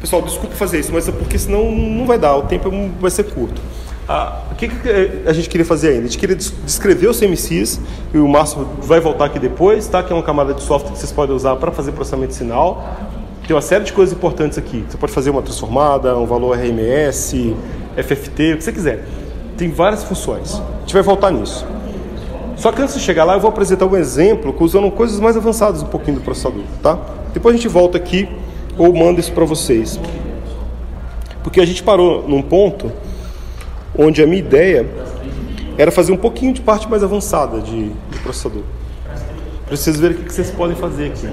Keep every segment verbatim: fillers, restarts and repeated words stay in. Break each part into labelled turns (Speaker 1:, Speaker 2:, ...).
Speaker 1: Pessoal, desculpa fazer isso, mas é porque senão não vai dar, o tempo vai ser curto. Ah, o que, que a gente queria fazer ainda? A gente queria descrever o C M S I S, e o Márcio vai voltar aqui depois, tá? Que é uma camada de software que vocês podem usar para fazer processamento de sinal. Tem uma série de coisas importantes aqui. Você pode fazer uma transformada, um valor R M S, F F T, o que você quiser. Tem várias funções. A gente vai voltar nisso. Só que antes de chegar lá, eu vou apresentar um exemplo usando coisas mais avançadas um pouquinho do processador, tá? Depois a gente volta aqui ou manda isso para vocês. Porque a gente parou num ponto onde a minha ideia era fazer um pouquinho de parte mais avançada de, de processador. Para vocês verem o que vocês podem fazer aqui.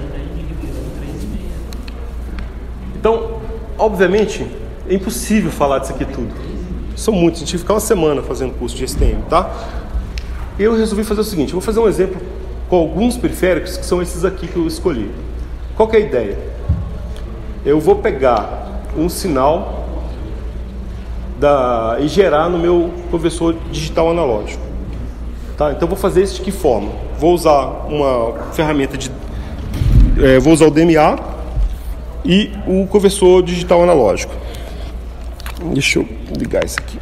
Speaker 1: Então, obviamente, é impossível falar disso aqui tudo. São muitos, a gente vai ficar uma semana fazendo curso de S T M, tá? Eu resolvi fazer o seguinte, eu vou fazer um exemplo com alguns periféricos que são esses aqui que eu escolhi. Qual que é a ideia? Eu vou pegar um sinal da, e gerar no meu conversor digital analógico. Tá? Então eu vou fazer isso de que forma? Vou usar uma ferramenta de... É, vou usar o D M A e o conversor digital analógico. Deixa eu ligar isso aqui.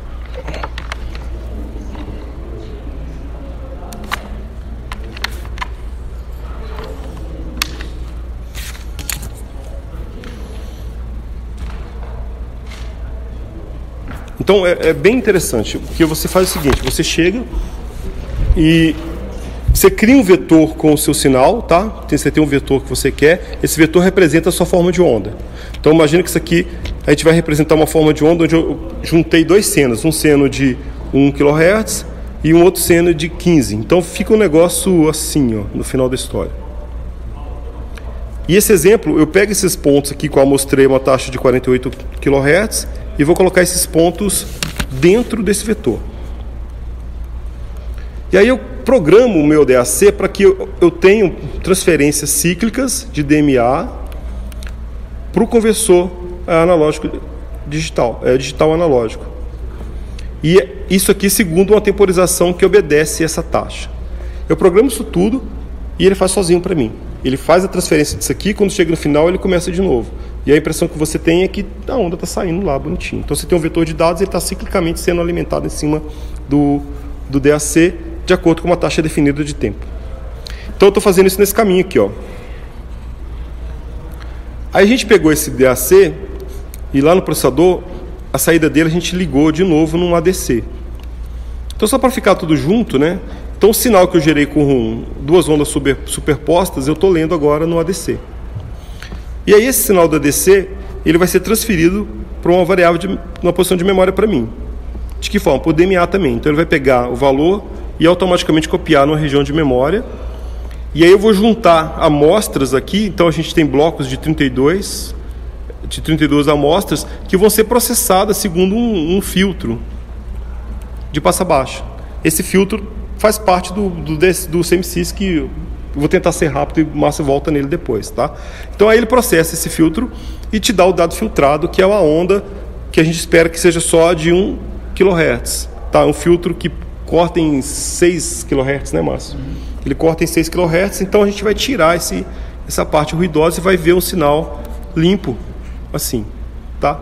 Speaker 1: Então é, é bem interessante, porque você faz o seguinte, você chega e você cria um vetor com o seu sinal, tá? Você tem um vetor que você quer, esse vetor representa a sua forma de onda. Então imagina que isso aqui, a gente vai representar uma forma de onda onde eu juntei dois senos, um seno de um quilohertz e um outro seno de quinze. Então fica um negócio assim, ó, no final da história. E esse exemplo, eu pego esses pontos aqui que eu mostrei uma taxa de quarenta e oito quilohertz e vou colocar esses pontos dentro desse vetor. E aí eu programo o meu D A C para que eu, eu tenha transferências cíclicas de D M A para o conversor analógico digital, é, digital analógico. E isso aqui segundo uma temporização que obedece essa taxa. Eu programo isso tudo e ele faz sozinho para mim. Ele faz a transferência disso aqui, quando chega no final ele começa de novo. E a impressão que você tem é que a onda está saindo lá bonitinho. Então você tem um vetor de dados e ele está ciclicamente sendo alimentado em cima do, do D A C de acordo com uma taxa definida de tempo. Então eu estou fazendo isso nesse caminho aqui, ó. Aí a gente pegou esse D A C e lá no processador, a saída dele a gente ligou de novo num A D C. Então só para ficar tudo junto, né? Então o sinal que eu gerei com duas ondas super, superpostas, eu estou lendo agora no A D C. E aí esse sinal do A D C, ele vai ser transferido para uma variável, de uma posição de memória para mim. De que forma? Por D M A também. Então ele vai pegar o valor e automaticamente copiar numa região de memória. E aí eu vou juntar amostras aqui, então a gente tem blocos de trinta e dois, de trinta e duas amostras, que vão ser processadas segundo um, um filtro de passa baixa. Esse filtro faz parte do, do, do C M S I S que eu vou tentar ser rápido e o Márcio volta nele depois, tá? Então aí ele processa esse filtro e te dá o dado filtrado, que é uma onda que a gente espera que seja só de um quilohertz, tá? Um filtro que corta em seis quilohertz, né, Márcio? Ele corta em seis quilohertz, então a gente vai tirar esse, essa parte ruidosa e vai ver um sinal limpo, assim, tá?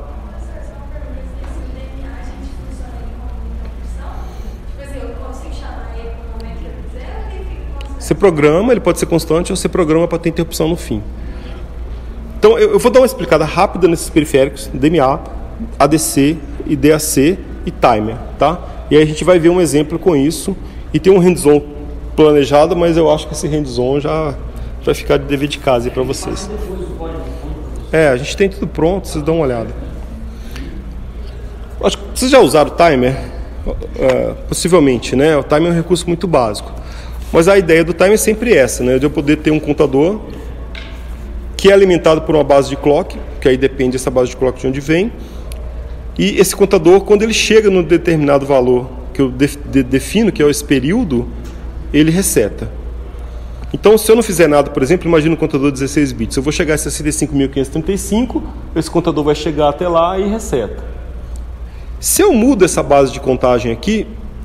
Speaker 1: Você programa, ele pode ser constante ou você programa para ter interrupção no fim. Então eu, eu vou dar uma explicada rápida nesses periféricos, D M A, A D C e D A C e timer, tá? E aí a gente vai ver um exemplo com isso e tem um hands-on planejado, mas eu acho que esse hands-on já vai ficar de dever de casa aí para vocês. É, a gente tem tudo pronto, vocês dão uma olhada. Acho que vocês já usaram o timer? Uh, possivelmente, né? O timer é um recurso muito básico. Mas a ideia do timer é sempre essa, né? De eu poder ter um contador que é alimentado por uma base de clock, que aí depende dessa base de clock de onde vem. E esse contador, quando ele chega num determinado valor que eu defino, que é esse período, ele reseta. Então, se eu não fizer nada, por exemplo, imagina um contador de dezesseis bits. Eu vou chegar a sessenta e cinco mil quinhentos e trinta e cinco, esse contador vai chegar até lá e reseta. Se eu mudo essa base de contagem aqui,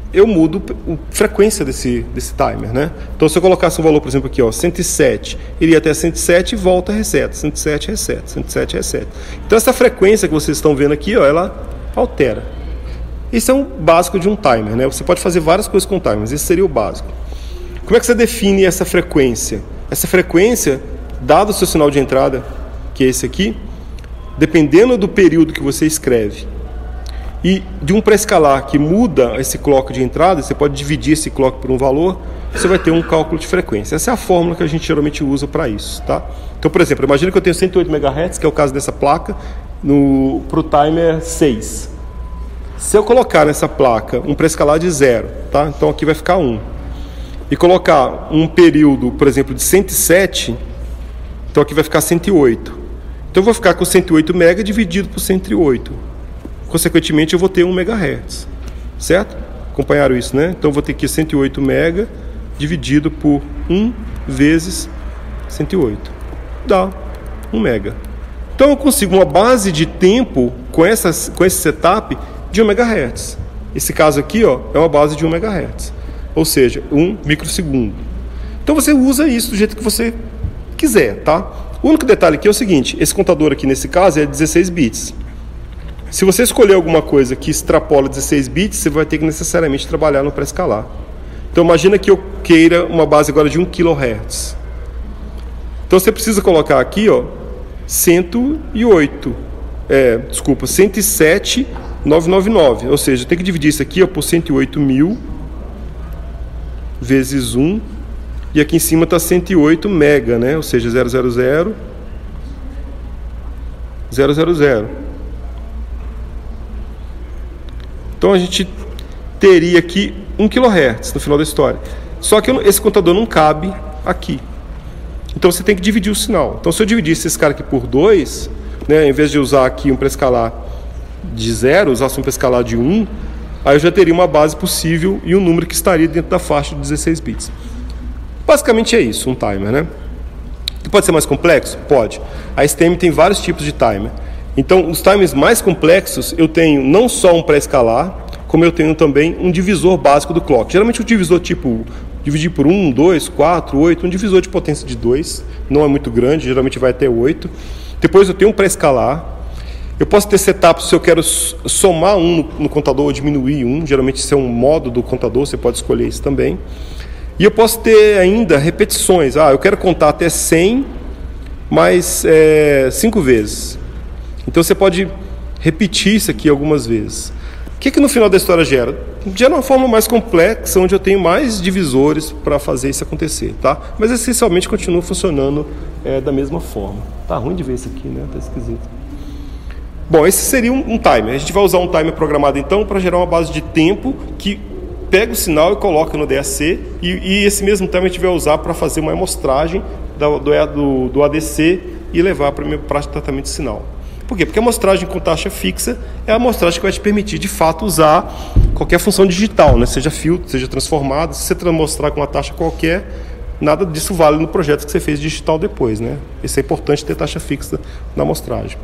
Speaker 1: eu mudo a frequência desse, desse timer, né? Então, se eu colocasse um valor, por exemplo, aqui, ó, cento e sete, iria até cento e sete e volta, reseta, cento e sete, reseta, cento e sete, reseta. Então, essa frequência que vocês estão vendo aqui, ó, ela altera. Isso é um básico de um timer, né? Você pode fazer várias coisas com timers, esse seria o básico. Como é que você define essa frequência? Essa frequência, dado o seu sinal de entrada, que é esse aqui, dependendo do período que você escreve, e de um pré-escalar que muda esse clock de entrada, você pode dividir esse clock por um valor, você vai ter um cálculo de frequência. Essa é a fórmula que a gente geralmente usa para isso, tá? Então, por exemplo, imagina que eu tenho cento e oito megahertz, que é o caso dessa placa, para o timer seis. Se eu colocar nessa placa um pré-escalar de zero, tá? Então aqui vai ficar um. E colocar um período, por exemplo, de cento e sete, então aqui vai ficar cento e oito. Então eu vou ficar com cento e oito mega dividido por cento e oito. Consequentemente, eu vou ter um megahertz, certo? Acompanharam isso, né? Então, eu vou ter aqui cento e oito mega dividido por um vezes cento e oito. Dá um mega. Então, eu consigo uma base de tempo com, essas, com esse setup de um megahertz. Esse caso aqui, ó, é uma base de um megahertz. Ou seja, um microsegundo. Então, você usa isso do jeito que você quiser, tá? O único detalhe aqui é o seguinte. Esse contador aqui, nesse caso, é dezesseis bits. Se você escolher alguma coisa que extrapola dezesseis bits, você vai ter que necessariamente trabalhar no pré-escalar. Então, imagina que eu queira uma base agora de um quilohertz. Então, você precisa colocar aqui, ó, cento e oito. É, desculpa, cento e sete mil novecentos e noventa e nove. Ou seja, tem que dividir isso aqui, ó, por cento e oito mil vezes um. E aqui em cima está cento e oito mega, né? Ou seja, zero zero zero zero zero zero. Então a gente teria aqui um quilohertz no final da história. Só que esse contador não cabe aqui. Então você tem que dividir o sinal. Então se eu dividisse esse cara aqui por dois, né, em vez de usar aqui um pré-escalar de zero, usasse um pré-escalar de um, aí eu já teria uma base possível e um número que estaria dentro da faixa de dezesseis bits. Basicamente é isso, um timer, né? Pode ser mais complexo? Pode. A S T M tem vários tipos de timer. Então, os timers mais complexos, eu tenho não só um pré-escalar, como eu tenho também um divisor básico do clock. Geralmente, o divisor tipo, dividir por um, dois, quatro, oito, um divisor de potência de dois, não é muito grande, geralmente vai até oito. Depois, eu tenho um pré-escalar. Eu posso ter setups se eu quero somar um no, no contador ou diminuir um, geralmente isso é um modo do contador, você pode escolher isso também. E eu posso ter ainda repetições. Ah, eu quero contar até cem, mais é, cinco vezes. Então você pode repetir isso aqui algumas vezes. O que, que no final da história gera? Gera uma forma mais complexa, onde eu tenho mais divisores para fazer isso acontecer, tá? Mas essencialmente continua funcionando é, da mesma forma. Tá ruim de ver isso aqui, né? Tá esquisito. Bom, esse seria um, um timer. A gente vai usar um timer programado então para gerar uma base de tempo que pega o sinal e coloca no D A C e, e esse mesmo timer a gente vai usar para fazer uma amostragem do, do, do A D C e levar para a prática de tratamento de sinal. Por quê? Porque a amostragem com taxa fixa é a amostragem que vai te permitir, de fato, usar qualquer função digital, né? Seja filtro, seja transformado. Se você mostrar com uma taxa qualquer, nada disso vale no projeto que você fez digital depois, né? Isso é importante ter taxa fixa na amostragem.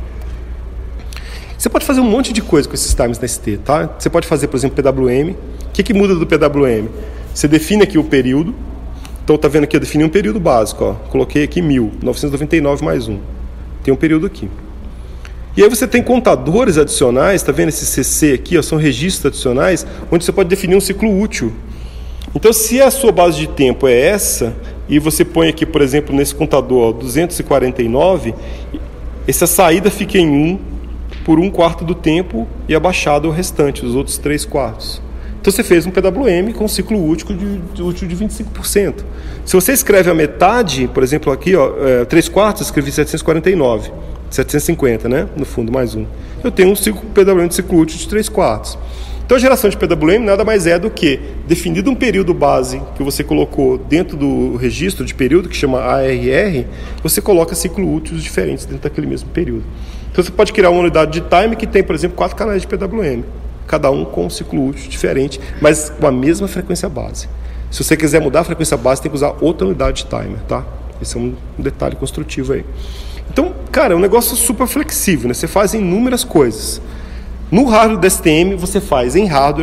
Speaker 1: Você pode fazer um monte de coisa com esses timers na S T, tá? Você pode fazer, por exemplo, P W M. O que, que muda do P W M? Você define aqui o período. Então, tá vendo aqui, eu defini um período básico, ó. Coloquei aqui mil, novecentos e noventa e nove mais um. Tem um período aqui. E aí você tem contadores adicionais, tá vendo esse C C aqui, ó, são registros adicionais, onde você pode definir um ciclo útil. Então, se a sua base de tempo é essa, e você põe aqui, por exemplo, nesse contador, ó, duzentos e quarenta e nove, essa saída fica em um por um quarto do tempo e abaixado o restante, os outros três quartos. Então, você fez um P W M com um ciclo útil de, de, útil de vinte e cinco por cento. Se você escreve a metade, por exemplo, aqui, ó, é, três quartos, eu escrevi setecentos e quarenta e nove. setecentos e cinquenta, né? No fundo, mais um. Eu tenho um ciclo P W M de ciclo útil de três quartos. Então, a geração de P W M nada mais é do que, definido um período base que você colocou dentro do registro de período, que chama A R R, você coloca ciclo úteis diferentes dentro daquele mesmo período. Então, você pode criar uma unidade de time que tem, por exemplo, quatro canais de P W M, cada um com um ciclo útil diferente, mas com a mesma frequência base. Se você quiser mudar a frequência base, tem que usar outra unidade de timer, tá? Esse é um detalhe construtivo aí. Então, cara, é um negócio super flexível, né? Você faz inúmeras coisas. No hardware do S T M, você faz em hardware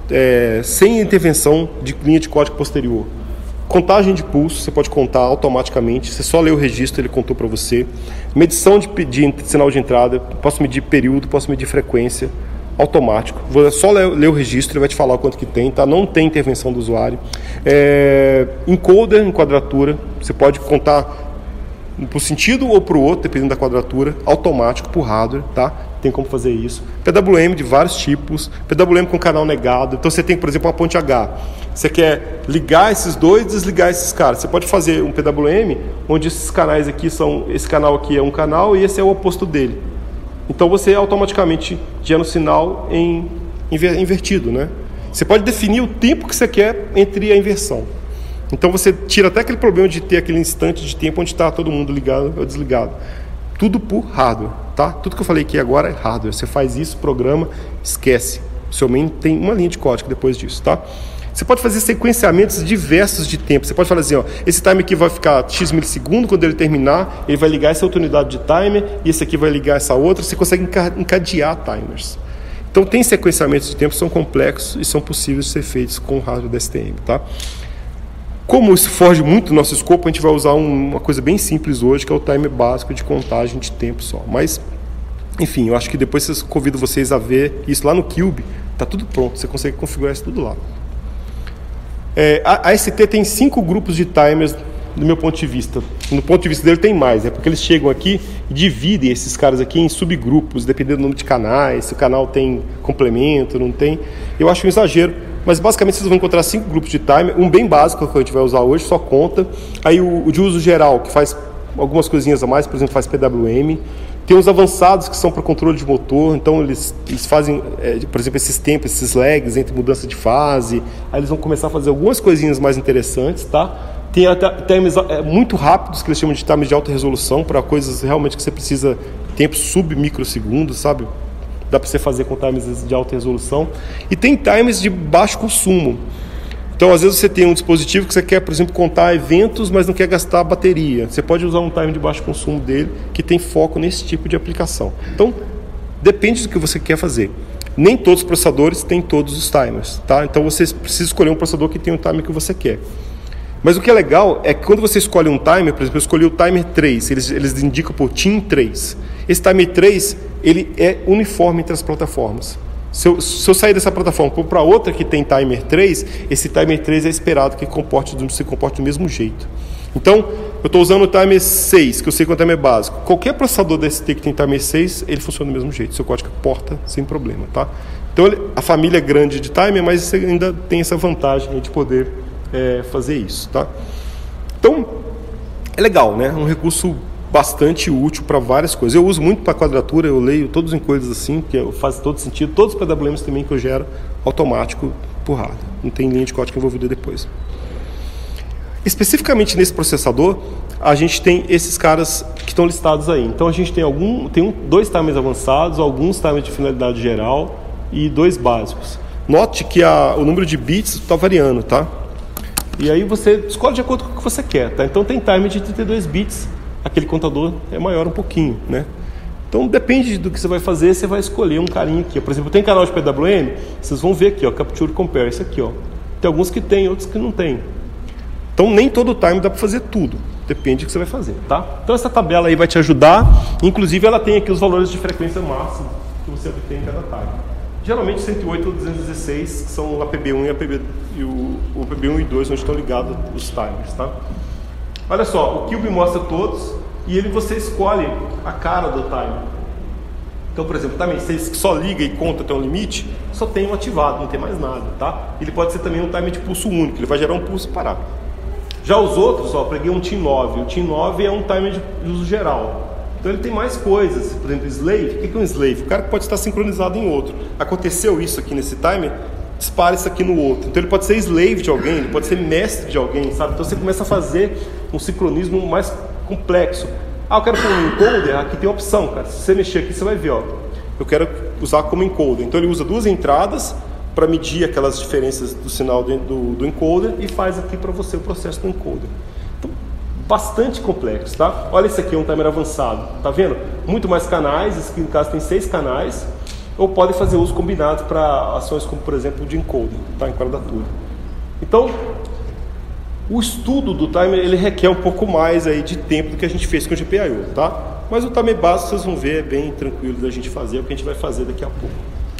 Speaker 1: é, sem intervenção de linha de código posterior. Contagem de pulso, você pode contar automaticamente, você só lê o registro, ele contou para você. Medição de, de sinal de entrada, posso medir período, posso medir frequência, automático. Vou só ler, ler o registro, ele vai te falar o quanto que tem, tá? Não tem intervenção do usuário. É, encoder em quadratura, você pode contar para o sentido ou para o outro, dependendo da quadratura, automático por hardware, tá? Tem como fazer isso. P W M de vários tipos, P W M com canal negado. Então você tem, por exemplo, uma ponte H. Você quer ligar esses dois e desligar esses caras. Você pode fazer um P W M onde esses canais aqui são, esse canal aqui é um canal e esse é o oposto dele. Então você automaticamente gera um sinal em invertido, né? Você pode definir o tempo que você quer entre a inversão. Então você tira até aquele problema de ter aquele instante de tempo onde está todo mundo ligado ou desligado. Tudo por hardware, tá? Tudo que eu falei aqui agora é hardware. Você faz isso, programa, esquece. O seu main tem uma linha de código depois disso, tá? Você pode fazer sequenciamentos diversos de tempo. Você pode falar assim, ó, esse timer aqui vai ficar X milissegundos, quando ele terminar, ele vai ligar essa outra unidade de timer, e esse aqui vai ligar essa outra. Você consegue encadear timers. Então tem sequenciamentos de tempo que são complexos e são possíveis de ser feitos com hardware D S T M, tá? Como isso foge muito do nosso escopo, a gente vai usar um, uma coisa bem simples hoje, que é o timer básico de contagem de tempo só. Mas, enfim, eu acho que depois eu convido vocês a ver isso lá no Cube. Está tudo pronto, você consegue configurar isso tudo lá. É, a, a S T tem cinco grupos de timers, do meu ponto de vista. No ponto de vista dele tem mais, é porque eles chegam aqui e dividem esses caras aqui em subgrupos, dependendo do número de canais, se o canal tem complemento, não tem. Eu acho um exagero. Mas basicamente vocês vão encontrar cinco grupos de timer, um bem básico que a gente vai usar hoje, só conta. Aí o, o de uso geral, que faz algumas coisinhas a mais, por exemplo, faz P W M. Tem os avançados que são para controle de motor, então eles, eles fazem, é, por exemplo, esses tempos, esses lags entre mudança de fase. Aí eles vão começar a fazer algumas coisinhas mais interessantes, tá? Tem até timers é, muito rápidos, que eles chamam de timers de alta resolução, para coisas realmente que você precisa tempo sub-microsegundos, sabe? Dá para você fazer com timers de alta resolução. E tem timers de baixo consumo. Então, às vezes você tem um dispositivo que você quer, por exemplo, contar eventos, mas não quer gastar bateria. Você pode usar um timer de baixo consumo dele, que tem foco nesse tipo de aplicação. Então, depende do que você quer fazer. Nem todos os processadores têm todos os timers, tá? Então, você precisa escolher um processador que tem o timer que você quer. Mas o que é legal é que quando você escolhe um timer, por exemplo, eu escolhi o timer três, eles, eles indicam por T I M três. Esse timer três, ele é uniforme entre as plataformas. Se eu, se eu sair dessa plataforma para outra que tem timer três, esse timer três é esperado que comporte, se comporte do mesmo jeito. Então, eu estou usando o timer seis, que eu sei que é um timer básico. Qualquer processador D S T que tem timer seis, ele funciona do mesmo jeito. Seu código porta sem problema, tá? Então, ele, a família é grande de timer, mas você ainda tem essa vantagem de poder é, fazer isso, tá? Então, é legal, né? Um recurso bastante útil para várias coisas. Eu uso muito para quadratura, eu leio todos em coisas assim, que faz todo sentido. Todos os P W Ms também que eu gero automático por hardware. Não tem linha de código envolvida depois. Especificamente nesse processador, a gente tem esses caras que estão listados aí. Então a gente tem, algum, tem um, dois timers avançados, alguns timers de finalidade geral e dois básicos. Note que a, o número de bits está variando, tá? E aí você escolhe de acordo com o que você quer, tá? Então tem timer de trinta e dois bits. Aquele contador é maior um pouquinho, né? Então depende do que você vai fazer, você vai escolher um carinho aqui. Por exemplo, tem canal de P W M, vocês vão ver aqui, ó, Capture Compare, esse aqui, ó. Tem alguns que tem, outros que não tem. Então nem todo time dá para fazer tudo, depende do que você vai fazer, tá? Então essa tabela aí vai te ajudar, inclusive ela tem aqui os valores de frequência máxima que você obtém em cada time. Geralmente cento e oito ou duzentos e dezesseis, que são a P B um e, a P B, e o, o P B um e dois, onde estão ligados os timers, tá? Olha só, o Cube mostra todos e ele você escolhe a cara do timer. Então, por exemplo, também você só liga e conta até um limite, só tem um ativado, não tem mais nada, tá? Ele pode ser também um timer de pulso único, ele vai gerar um pulso e parar. Já os outros, ó, eu peguei um T I M nove. O T I M nove é um timer de uso geral. Então ele tem mais coisas, por exemplo, slave. O que é um slave? O cara que pode estar sincronizado em outro. Aconteceu isso aqui nesse timer, dispara isso aqui no outro. Então ele pode ser slave de alguém, ele pode ser mestre de alguém, sabe? Então você começa a fazer um sincronismo mais complexo. Ah, eu quero pôr um encoder, aqui tem uma opção, cara. Se você mexer aqui, você vai ver, ó. Eu quero usar como encoder. Então ele usa duas entradas para medir aquelas diferenças do sinal do, do encoder e faz aqui para você o processo do encoder. Então, bastante complexo, tá? Olha esse aqui, é um timer avançado, tá vendo? Muito mais canais, esse aqui no caso tem seis canais. ou podem fazer uso combinado para ações como, por exemplo, o de encoding, tá? Em quadratura. Então, o estudo do timer ele requer um pouco mais aí de tempo do que a gente fez com o G P I O, tá? Mas o timer básico, vocês vão ver, é bem tranquilo da gente fazer, é o que a gente vai fazer daqui a pouco.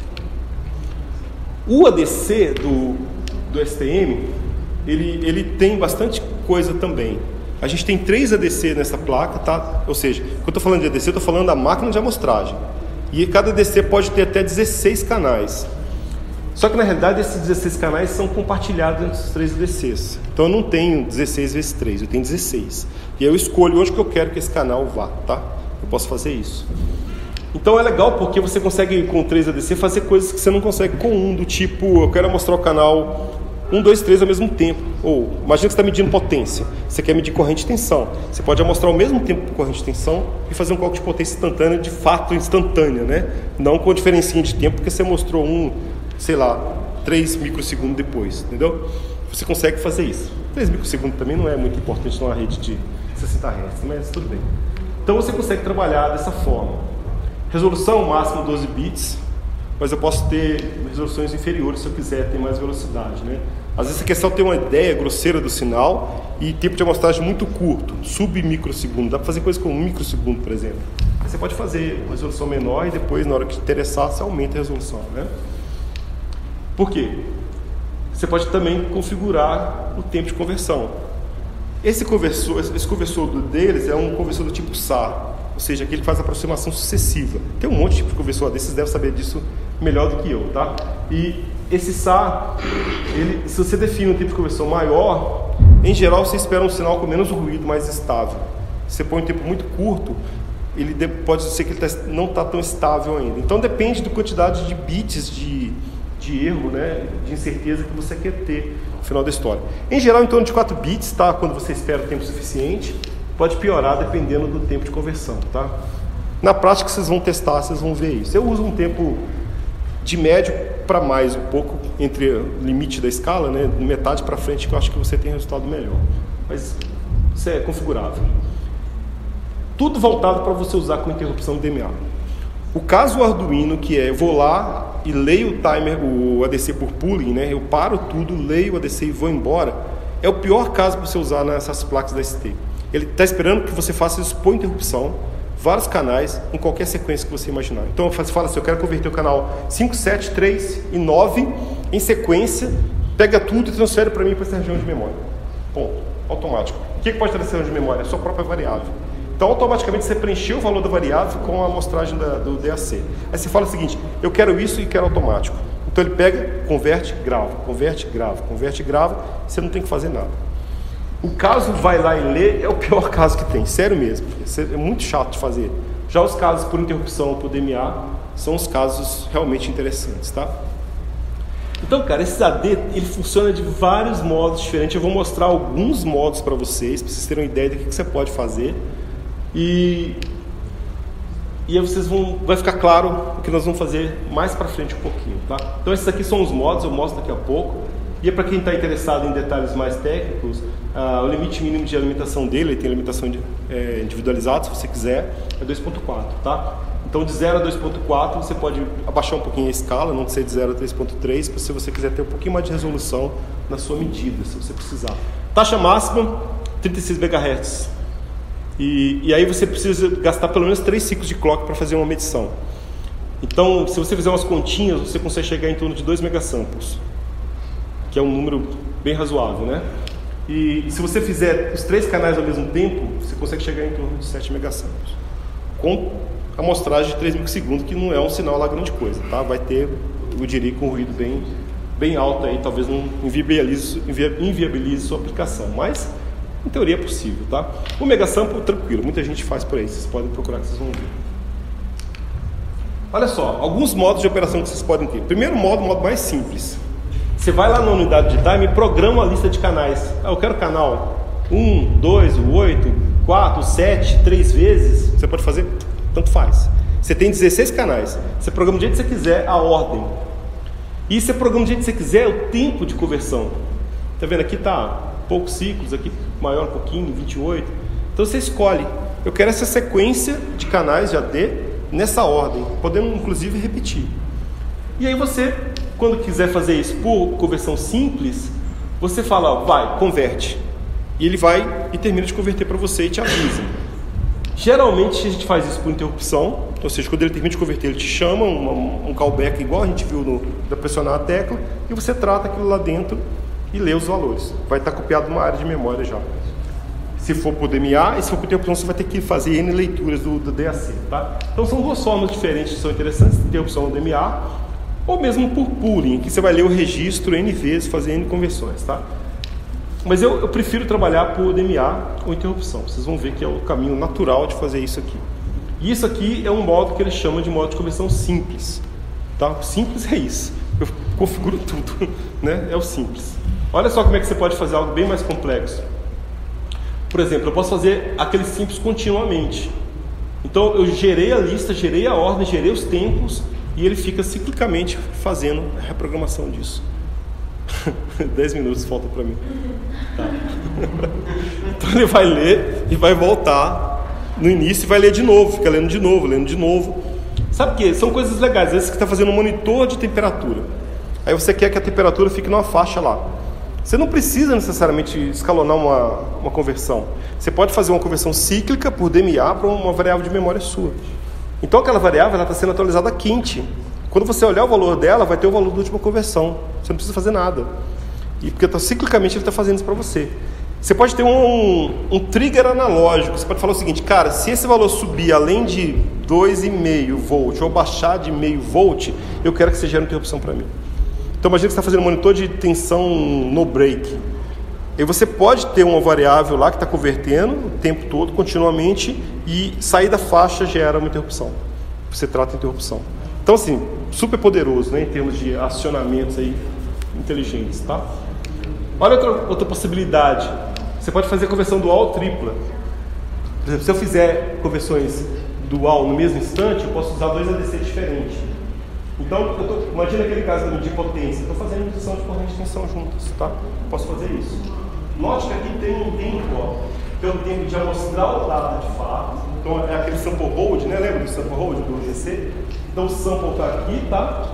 Speaker 1: O A D C do, do S T M, ele, ele tem bastante coisa também. A gente tem três A D C nessa placa, tá? Ou seja, quando eu estou falando de A D C, eu estou falando da máquina de amostragem. E cada A D C pode ter até dezesseis canais. Só que na realidade esses dezesseis canais são compartilhados entre os três A D Cs. Então eu não tenho dezesseis vezes três, eu tenho dezesseis. E aí eu escolho onde que eu quero que esse canal vá, tá? Eu posso fazer isso. Então é legal porque você consegue com três A D C fazer coisas que você não consegue com um, do tipo, eu quero mostrar o canal um, dois, três ao mesmo tempo. Ou, imagina que você está medindo potência, você quer medir corrente e tensão. Você pode amostrar ao mesmo tempo corrente e tensão e fazer um cálculo de potência instantânea, de fato instantânea, né? Não com a diferencinha de tempo, porque você mostrou um, sei lá, três microsegundos depois, entendeu? Você consegue fazer isso. três microsegundos também não é muito importante numa rede de sessenta hertz, mas tudo bem. Então você consegue trabalhar dessa forma. Resolução máxima doze bits, mas eu posso ter resoluções inferiores se eu quiser ter mais velocidade, né? Às vezes você quer só ter uma ideia grosseira do sinal e tempo de amostragem muito curto, sub-microsegundo. Dá para fazer coisa com um microsegundo, por exemplo. Aí você pode fazer uma resolução menor e depois, na hora que te interessar, você aumenta a resolução, né? Por quê? Você pode também configurar o tempo de conversão. Esse conversor, esse conversor deles é um conversor do tipo S A R, ou seja, aquele que faz aproximação sucessiva. Tem um monte de tipo de conversor desses, devem saber disso melhor do que eu, tá? E esse S A R, ele, se você define um tipo de conversão maior, em geral você espera um sinal com menos ruído, mais estável. Se você põe um tempo muito curto, ele pode ser que ele tá, não está tão estável ainda. Então depende da quantidade de bits de, de erro, né, de incerteza que você quer ter no final da história. Em geral, em torno de quatro bits, tá? Quando você espera o tempo suficiente, pode piorar dependendo do tempo de conversão, tá? Na prática, vocês vão testar, vocês vão ver isso. Eu uso um tempo de médio para mais, um pouco entre o limite da escala, né, de metade para frente, que eu acho que você tem resultado melhor. Mas isso é configurável. Tudo voltado para você usar com interrupção D M A. O caso Arduino, que é, eu vou lá e leio o timer, o A D C por pooling, né, eu paro tudo, leio o A D C e vou embora, é o pior caso para você usar nessas placas da S T. Ele está esperando que você faça isso por interrupção, vários canais, em qualquer sequência que você imaginar. Então você fala assim, eu quero converter o canal cinco, sete, três e nove em sequência, pega tudo e transfere para mim para essa região de memória. Ponto. Automático. O que pode ter essa região de memória? A sua própria variável. Então automaticamente você preencheu o valor da variável com a amostragem da, do D A C. Aí você fala o seguinte, eu quero isso e quero automático. Então ele pega, converte, grava, converte, grava, converte, grava, você não tem que fazer nada. O caso vai lá e lê é o pior caso que tem, sério mesmo. É muito chato de fazer. Já os casos por interrupção ou por D M A são os casos realmente interessantes, tá? Então, cara, esse A D ele funciona de vários modos diferentes. Eu vou mostrar alguns modos para vocês, para vocês terem uma ideia do que, que você pode fazer. E, e aí vocês vão, vai ficar claro o que nós vamos fazer mais para frente um pouquinho, tá? Então esses aqui são os modos, eu mostro daqui a pouco. E é para quem está interessado em detalhes mais técnicos, uh, o limite mínimo de alimentação dele, ele tem limitação de, é, individualizada, se você quiser, é dois ponto quatro, tá? Então de zero a dois ponto quatro você pode abaixar um pouquinho a escala, não ser de zero a três ponto três, se você quiser ter um pouquinho mais de resolução na sua medida, se você precisar. Taxa máxima, trinta e seis megahertz. E, e aí você precisa gastar pelo menos três ciclos de clock para fazer uma medição. Então, se você fizer umas continhas, você consegue chegar em torno de dois megasamples, que é um número bem razoável, né? E se você fizer os três canais ao mesmo tempo, você consegue chegar em torno de sete megasamples. Com amostragem de três microsegundos, que não é um sinal lá grande coisa, tá? Vai ter, eu diria, com um ruído bem, bem alto aí, talvez não inviabilize, inviabilize sua aplicação, mas em teoria é possível, tá? O megasample, tranquilo, muita gente faz por aí, vocês podem procurar que vocês vão ver. Olha só, alguns modos de operação que vocês podem ter. Primeiro modo, o modo mais simples. Você vai lá na unidade de time e programa a lista de canais. Ah, eu quero canal um, dois, oito, quatro, sete, três vezes. Você pode fazer, tanto faz. Você tem dezesseis canais. Você programa do jeito que você quiser a ordem. E você programa do jeito que você quiser o tempo de conversão. Tá vendo? Aqui tá poucos ciclos, aqui maior um pouquinho, vinte e oito. Então você escolhe. Eu quero essa sequência de canais de A D nessa ordem, podendo inclusive repetir. E aí você, quando quiser fazer isso por conversão simples, você fala, ó, vai, converte. E ele vai e termina de converter para você e te avisa. Geralmente a gente faz isso por interrupção, ou seja, quando ele termina de converter, ele te chama, um, um callback igual a gente viu no, da pressionar a tecla, e você trata aquilo lá dentro e lê os valores. Vai estar copiado numa área de memória já. Se for por D M A, e se for por interrupção, você vai ter que fazer N leituras do, do D A C, tá? Então são duas formas diferentes que são interessantes, interrupção ou D M A, ou mesmo por pooling, que você vai ler o registro N vezes, fazer N conversões, tá? Mas eu, eu prefiro trabalhar por D M A ou interrupção. Vocês vão ver que é o caminho natural de fazer isso aqui. E isso aqui é um modo que eles chamam de modo de conversão simples, tá? Simples é isso. Eu configuro tudo, né? É o simples. Olha só como é que você pode fazer algo bem mais complexo. Por exemplo, eu posso fazer aquele simples continuamente. Então eu gerei a lista, gerei a ordem, gerei os tempos e ele fica ciclicamente fazendo a reprogramação disso. dez minutos falta para mim. Tá. Então ele vai ler e vai voltar no início e vai ler de novo, fica lendo de novo, lendo de novo. Sabe o que? São coisas legais. Às vezes você está fazendo um monitor de temperatura. Aí você quer que a temperatura fique numa faixa lá. Você não precisa necessariamente escalonar uma, uma conversão. Você pode fazer uma conversão cíclica por D M A para uma variável de memória sua. Então aquela variável está sendo atualizada quente. Quando você olhar o valor dela, vai ter o valor da última conversão. Você não precisa fazer nada. E porque tá, ciclicamente ele está fazendo isso para você. Você pode ter um, um trigger analógico. Você pode falar o seguinte, cara, se esse valor subir além de dois vírgula cinco volt ou baixar de meio volt, eu quero que você gere uma interrupção para mim. Então imagina que você está fazendo um monitor de tensão no break. E você pode ter uma variável lá que está convertendo o tempo todo, continuamente, e sair da faixa gera uma interrupção. Você trata a interrupção. Então assim, super poderoso, né, em termos de acionamentos aí inteligentes, tá? Olha outra, outra possibilidade. Você pode fazer conversão dual ou tripla. Por exemplo, se eu fizer conversões dual no mesmo instante, eu posso usar dois A D C diferentes. Então, eu tô, imagina aquele caso de potência. Estou fazendo indução de corrente e tensão juntas, tá? Posso fazer isso. Note que aqui tem um tempo, ó, que é o tempo de amostrar o dado de fato. Então, é aquele sample hold, né? Lembra do sample hold do A D C? Então, o sample está aqui, tá?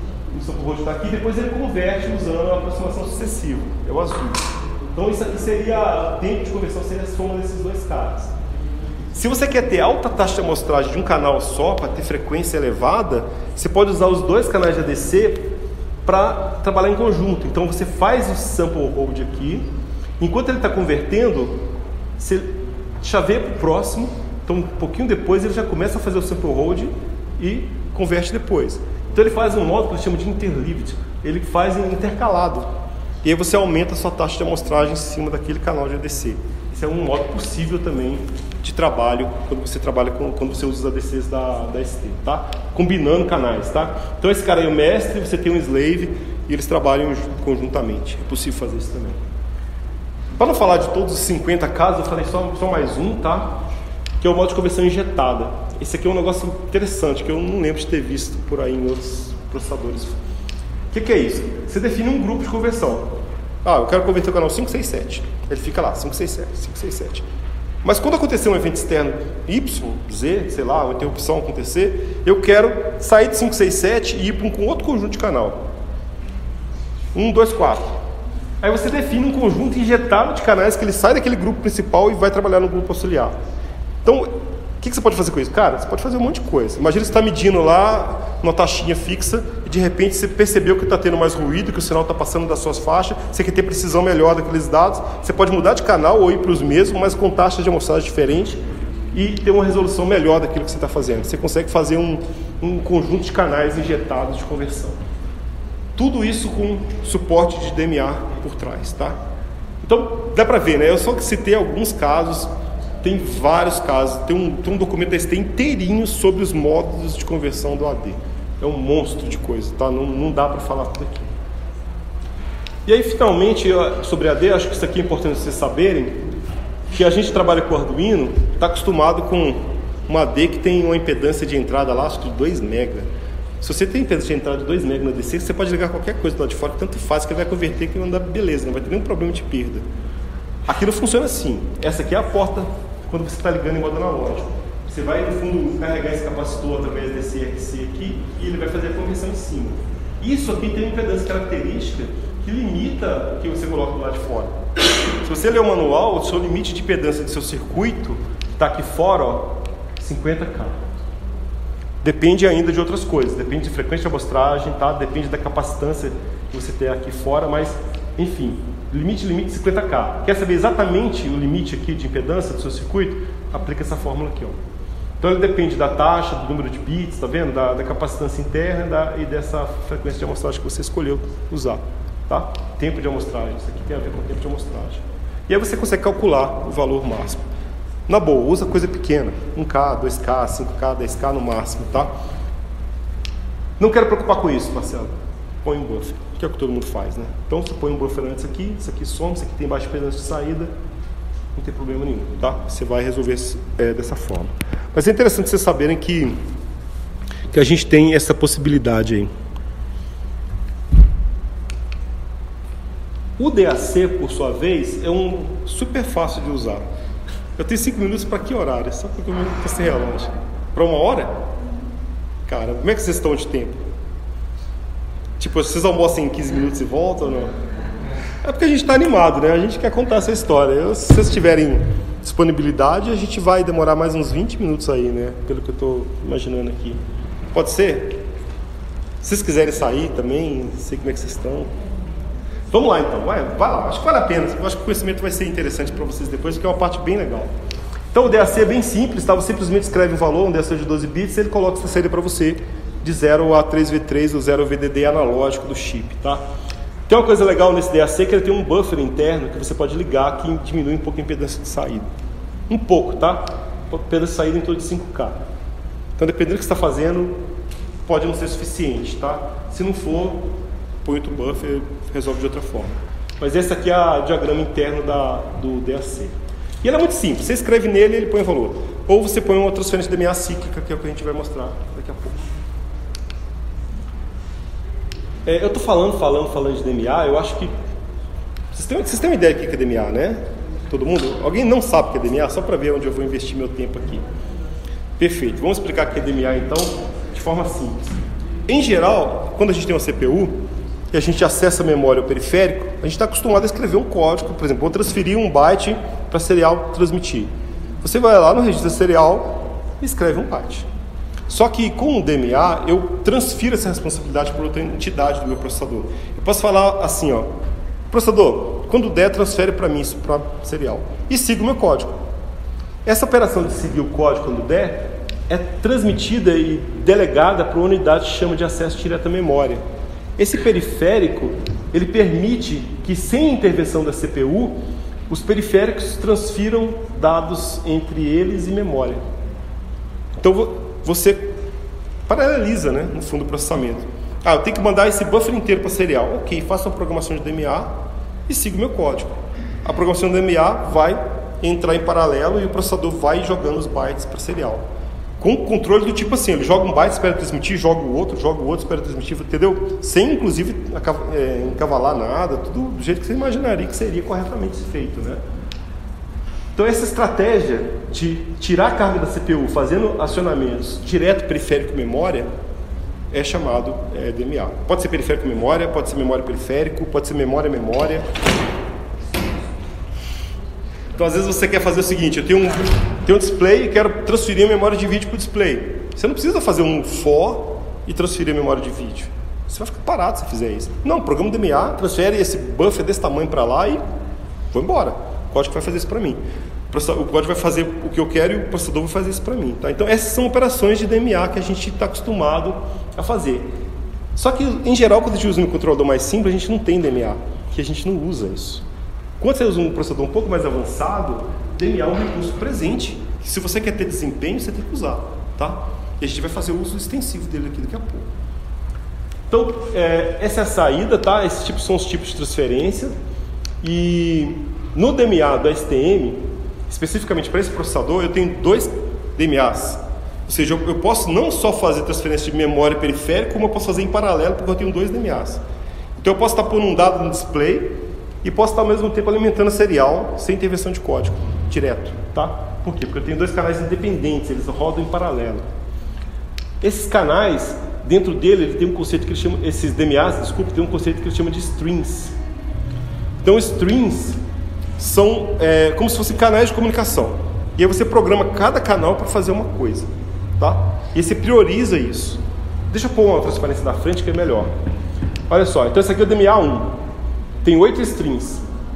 Speaker 1: O sample hold está aqui, depois ele converte usando a aproximação sucessiva. É o azul. Então, isso aqui seria, o tempo de conversão seria a soma desses dois caras. Se você quer ter alta taxa de amostragem de um canal só, para ter frequência elevada, você pode usar os dois canais de A D C para trabalhar em conjunto. Então você faz o sample hold aqui, enquanto ele está convertendo, você chaveia para o próximo, então um pouquinho depois ele já começa a fazer o sample hold e converte depois. Então ele faz um modo que eles chamam de interleaved, ele faz intercalado. E aí você aumenta a sua taxa de amostragem em cima daquele canal de A D C. Esse é um modo possível também de trabalho quando você trabalha com, quando você usa os A D Cs da, da S T, tá? Combinando canais, tá? Então esse cara aí é o mestre, você tem um slave e eles trabalham conjuntamente. É possível fazer isso também. Para não falar de todos os cinquenta casos, eu falei só, só mais um, tá? Que é o modo de conversão injetada. Esse aqui é um negócio interessante que eu não lembro de ter visto por aí em outros processadores. O que, que é isso? Você define um grupo de conversão. Ah, eu quero converter o canal cinco seis sete. Ele fica lá, cinco seis sete, cinco seis sete. Mas quando acontecer um evento externo Y, Z, sei lá, uma interrupção acontecer, eu quero sair de cinco seis sete e ir para um outro conjunto de canal. um, dois, quatro. Aí você define um conjunto injetado de canais que ele sai daquele grupo principal e vai trabalhar no grupo auxiliar. Então, o que, que você pode fazer com isso? Cara, você pode fazer um monte de coisa. Imagina você está medindo lá uma taxinha fixa e de repente você percebeu que está tendo mais ruído, que o sinal está passando das suas faixas, você quer ter precisão melhor daqueles dados, você pode mudar de canal ou ir para os mesmos, mas com taxas de amostragem diferentes e ter uma resolução melhor daquilo que você está fazendo. Você consegue fazer um, um conjunto de canais injetados de conversão. Tudo isso com suporte de D M A por trás, tá? Então, dá para ver, né? Eu só citei alguns casos. Tem vários casos, tem um, tem um documento da S T inteirinho sobre os módulos de conversão do A D. É um monstro de coisa, tá? Não, não dá para falar tudo aqui. E aí, finalmente, eu, sobre A D, acho que isso aqui é importante vocês saberem, que a gente trabalha com Arduino, está acostumado com um A D que tem uma impedância de entrada lá, acho que de dois mega. Se você tem impedância de entrada de dois mega no A D C, você pode ligar qualquer coisa lá de fora, tanto faz que ele vai converter que vai andar beleza, não vai ter nenhum problema de perda. Aquilo funciona assim. Essa aqui é a porta quando você está ligando em modo analógico. Você vai, no fundo, carregar esse capacitor através desse R C aqui e ele vai fazer a conversão em cima. Isso aqui tem uma impedância característica que limita o que você coloca do lado de fora. Se você ler o manual, o seu limite de impedância do seu circuito está aqui fora, ó, cinquenta K. Depende ainda de outras coisas, depende de frequência de amostragem, tá? Depende da capacitância que você tem aqui fora, mas, enfim, limite, limite cinquenta K. Quer saber exatamente o limite aqui de impedância do seu circuito? Aplica essa fórmula aqui, ó. Então ele depende da taxa, do número de bits, tá vendo? Da, da capacitância interna da, e dessa frequência de amostragem que você escolheu usar, tá? Tempo de amostragem, isso aqui tem a ver com o tempo de amostragem. E aí você consegue calcular o valor máximo. Na boa, usa coisa pequena, um K, dois K, cinco K, dez K no máximo, tá? Não quero preocupar com isso, Marcelo. Põe um buffer, que é o que todo mundo faz, né? Então você põe um buffer antes aqui, isso aqui soma, isso aqui tem baixa impedância de saída, não tem problema nenhum, tá? Você vai resolver é, dessa forma. Mas é interessante vocês saberem que, que a gente tem essa possibilidade aí. O D A C, por sua vez, é um super fácil de usar. Eu tenho cinco minutos para que horário? Só porque eu estou sem relógio. Para uma hora? Cara, como é que vocês estão de tempo? Tipo, vocês almoçam em quinze minutos e voltam ou não? É porque a gente está animado, né? A gente quer contar essa história. Eu, se vocês tiverem disponibilidade, a gente vai demorar mais uns vinte minutos aí, né? Pelo que eu estou imaginando aqui. Pode ser? Se vocês quiserem sair também, não sei como é que vocês estão. Vamos lá então, vai, vai lá. Acho que vale a pena. Eu acho que o conhecimento vai ser interessante para vocês depois, porque é uma parte bem legal. Então o D A C é bem simples, tá? Você simplesmente escreve um valor, um D A C de doze bits, e ele coloca essa saída para você de zero a três V três, ou zero V D D analógico do chip, tá? Tem uma coisa legal nesse D A C que ele tem um buffer interno que você pode ligar que diminui um pouco a impedância de saída. Um pouco, tá? Impedância de saída em torno de cinco K. Então dependendo do que você está fazendo, pode não ser suficiente, tá? Se não for, põe outro buffer, resolve de outra forma. Mas esse aqui é o diagrama interno da, do D A C. E ele é muito simples, você escreve nele e ele põe o valor. Ou você põe uma transferência de D M A cíclica, que é o que a gente vai mostrar daqui a pouco. É, eu estou falando, falando, falando de D M A, eu acho que... Vocês têm, vocês têm uma ideia do que é D M A, né? Todo mundo? Alguém não sabe o que é D M A? Só para ver onde eu vou investir meu tempo aqui. Perfeito, vamos explicar o que é D M A então, de forma simples. Em geral, quando a gente tem uma C P U e a gente acessa a memória ou periférico, a gente está acostumado a escrever um código, por exemplo, vou transferir um byte para serial transmitir. Você vai lá no registro serial e escreve um byte. Só que com o D M A, eu transfiro essa responsabilidade para outra entidade do meu processador. Eu posso falar assim, ó, processador, quando der, transfere para mim isso para serial. E siga o meu código. Essa operação de seguir o código quando der, é transmitida e delegada para uma unidade que chama de acesso direto à memória. Esse periférico, ele permite que, sem intervenção da C P U, os periféricos transfiram dados entre eles e memória. Então, você paraleliza, né, no fundo, o processamento. Ah, eu tenho que mandar esse buffer inteiro para serial. Ok, faço uma programação de D M A e sigo o meu código. A programação de D M A vai entrar em paralelo e o processador vai jogando os bytes para serial. Com controle do tipo assim, ele joga um byte, espera transmitir, joga o outro, joga o outro, espera transmitir, entendeu? Sem, inclusive, é, encavalar nada, tudo do jeito que você imaginaria que seria corretamente feito, né? Então essa estratégia de tirar a carga da C P U fazendo acionamentos direto periférico-memória é chamado é, D M A. Pode ser periférico-memória, pode ser memória-periférico, pode ser memória-memória. Então às vezes você quer fazer o seguinte, eu tenho um, tenho um display e quero transferir a memória de vídeo para o display. Você não precisa fazer um for e transferir a memória de vídeo. Você vai ficar parado se fizer isso. Não, o programa D M A transfere esse buffer desse tamanho para lá e vou embora. O código vai fazer isso para mim. O código vai fazer o que eu quero e o processador vai fazer isso para mim. Tá? Então essas são operações de D M A que a gente está acostumado a fazer. Só que em geral, quando a gente usa um controlador mais simples, a gente não tem D M A, que a gente não usa isso. Quando você usa um processador um pouco mais avançado, D M A é um recurso presente. Que se você quer ter desempenho, você tem que usar. Tá? E a gente vai fazer o uso extensivo dele aqui daqui a pouco. Então, é, essa é a saída, tá? Esses tipos são os tipos de transferência. E no D M A do S T M, especificamente para esse processador, eu tenho dois D M As. Ou seja, eu, eu posso não só fazer transferência de memória periférica, como eu posso fazer em paralelo, porque eu tenho dois D M As. Então eu posso estar pondo um dado no display e posso estar ao mesmo tempo alimentando a serial sem intervenção de código, direto, tá? Por quê? Porque eu tenho dois canais independentes, eles rodam em paralelo. Esses canais, dentro dele, ele tem um conceito que ele chama, esses D M As, desculpa, tem um conceito que ele chama de strings. Então, strings são é, como se fossem canais de comunicação. E aí você programa cada canal para fazer uma coisa, tá? E você prioriza isso. Deixa eu pôr uma transparência na frente que é melhor. Olha só, então esse aqui é o D M A um. Tem oito strings.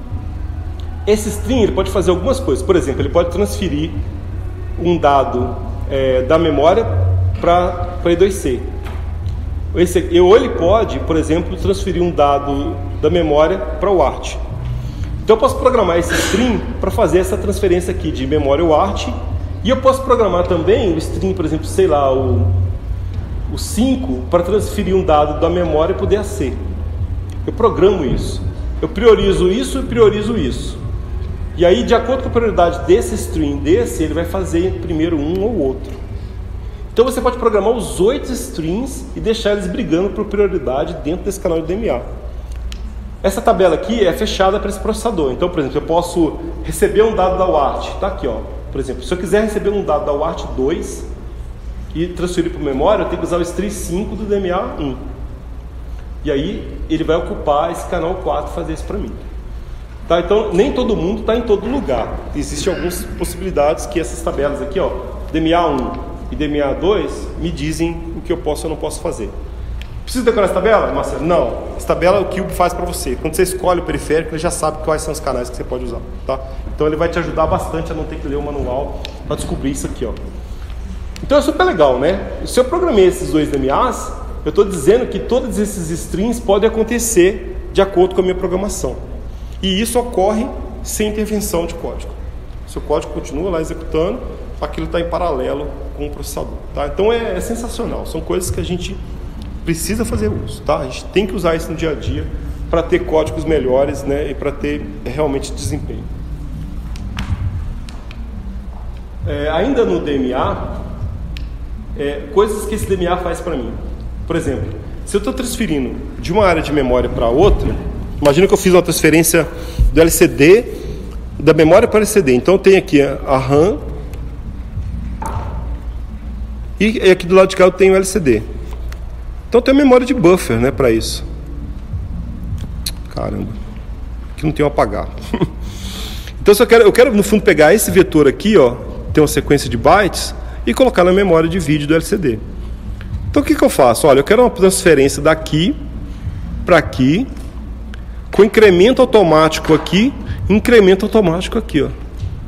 Speaker 1: Esse string ele pode fazer algumas coisas. Por exemplo, ele pode transferir um dado é, da memória para E dois C. Esse, ou ele pode, por exemplo, transferir um dado da memória para o A R T. Então eu posso programar esse string para fazer essa transferência aqui de memória ao A R T. E eu posso programar também o string, por exemplo, sei lá, o, o cinco para transferir um dado da memória para o D A C. Eu programo isso. Eu priorizo isso e priorizo isso. E aí, de acordo com a prioridade desse string, desse, ele vai fazer primeiro um ou outro. Então você pode programar os oito strings e deixar eles brigando por prioridade dentro desse canal de D M A. Essa tabela aqui é fechada para esse processador. Então, por exemplo, eu posso receber um dado da U A R T. Está aqui, ó. Por exemplo, se eu quiser receber um dado da U A R T dois e transferir para a memória, eu tenho que usar o string cinco do D M A um. E aí, ele vai ocupar esse canal quatro e fazer isso para mim. Tá? Então, nem todo mundo está em todo lugar. Existem algumas possibilidades que essas tabelas aqui, ó, D M A um e D M A dois, me dizem o que eu posso ou não posso fazer. Precisa decorar essa tabela, Marcelo? Não. Essa tabela o Cube faz para você. Quando você escolhe o periférico, ele já sabe quais são os canais que você pode usar. Tá? Então, ele vai te ajudar bastante a não ter que ler o manual para descobrir isso aqui. Ó. Então, é super legal, né? Se eu programei esses dois D M As, eu estou dizendo que todos esses strings podem acontecer de acordo com a minha programação. E isso ocorre sem intervenção de código. Seu código continua lá executando, aquilo está em paralelo com o processador. Tá? Então é, é sensacional, são coisas que a gente precisa fazer uso. Tá? A gente tem que usar isso no dia a dia para ter códigos melhores, né, e para ter realmente desempenho. É, ainda no D M A, é, coisas que esse D M A faz para mim. Por exemplo, se eu estou transferindo de uma área de memória para outra, imagina que eu fiz uma transferência do L C D, da memória para o L C D. Então eu tenho aqui a RAM e aqui do lado de cá eu tenho o L C D. Então eu tenho memória de buffer, né, para isso. Caramba, aqui não tem um apagar. Então se eu quero, eu quero no fundo pegar esse vetor aqui, ó, ter uma sequência de bytes e colocar na memória de vídeo do L C D. Então o que, que eu faço? Olha, eu quero uma transferência daqui para aqui, com incremento automático aqui, incremento automático aqui, ó.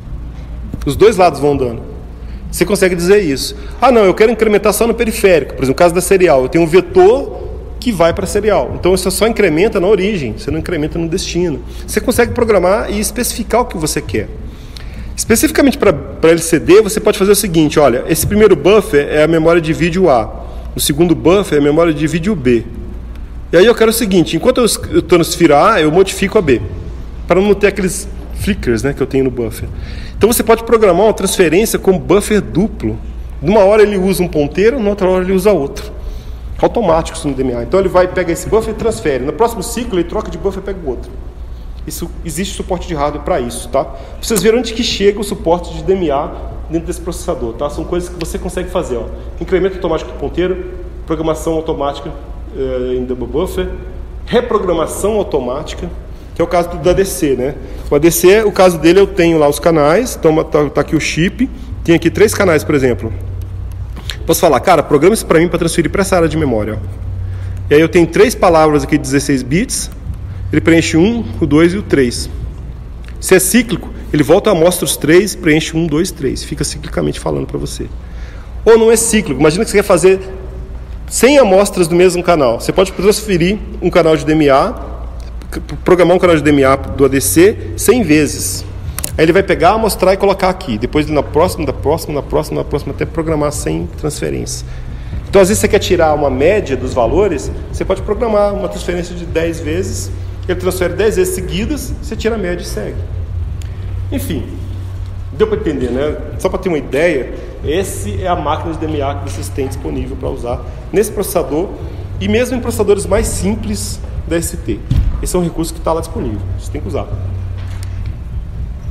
Speaker 1: Os dois lados vão dando. Você consegue dizer isso. Ah, não, eu quero incrementar só no periférico. Por exemplo, no caso da serial, eu tenho um vetor que vai para a serial. Então, você só incrementa na origem, você não incrementa no destino. Você consegue programar e especificar o que você quer. Especificamente para L C D, você pode fazer o seguinte, olha, esse primeiro buffer é a memória de vídeo A. O segundo buffer é a memória de vídeo B. E aí eu quero o seguinte, enquanto eu estou no esfera A, eu modifico a B, para não ter aqueles flickers, né, que eu tenho no buffer. Então você pode programar uma transferência com buffer duplo. Numa hora ele usa um ponteiro, na outra hora ele usa outro. Automático isso no D M A. Então ele vai pegar esse buffer e transfere. No próximo ciclo ele troca de buffer e pega o outro. Isso, existe suporte de hardware para isso. Tá? Vocês viram onde que chega o suporte de D M A dentro desse processador. Tá? São coisas que você consegue fazer. Ó. Incremento automático do ponteiro, programação automática eh, em double buffer, reprogramação automática, que é o caso do A D C. Né? O A D C, o caso dele, eu tenho lá os canais, então tá, tá aqui o chip, tem aqui três canais, por exemplo. Posso falar, cara, programa isso para mim para transferir para essa área de memória. Ó. E aí eu tenho três palavras aqui de dezesseis bits, ele preenche um, o dois e o três. Se é cíclico, ele volta, mostra os três, preenche um, dois, três. Fica ciclicamente falando para você. Ou não é cíclico, imagina que você quer fazer cem amostras do mesmo canal. Você pode transferir um canal de D M A, programar um canal de D M A do A D C cem vezes. Aí ele vai pegar, mostrar e colocar aqui. Depois na próxima, da próxima, na próxima, na próxima, até programar cem transferências. Então, às vezes você quer tirar uma média dos valores, você pode programar uma transferência de dez vezes, ele transfere dez vezes seguidas, você tira a média e segue. Enfim, deu para entender, né? Só para ter uma ideia, essa é a máquina de D M A que vocês têm disponível para usar nesse processador e mesmo em processadores mais simples da S T. Esse é um recurso que está lá disponível, você tem que usar.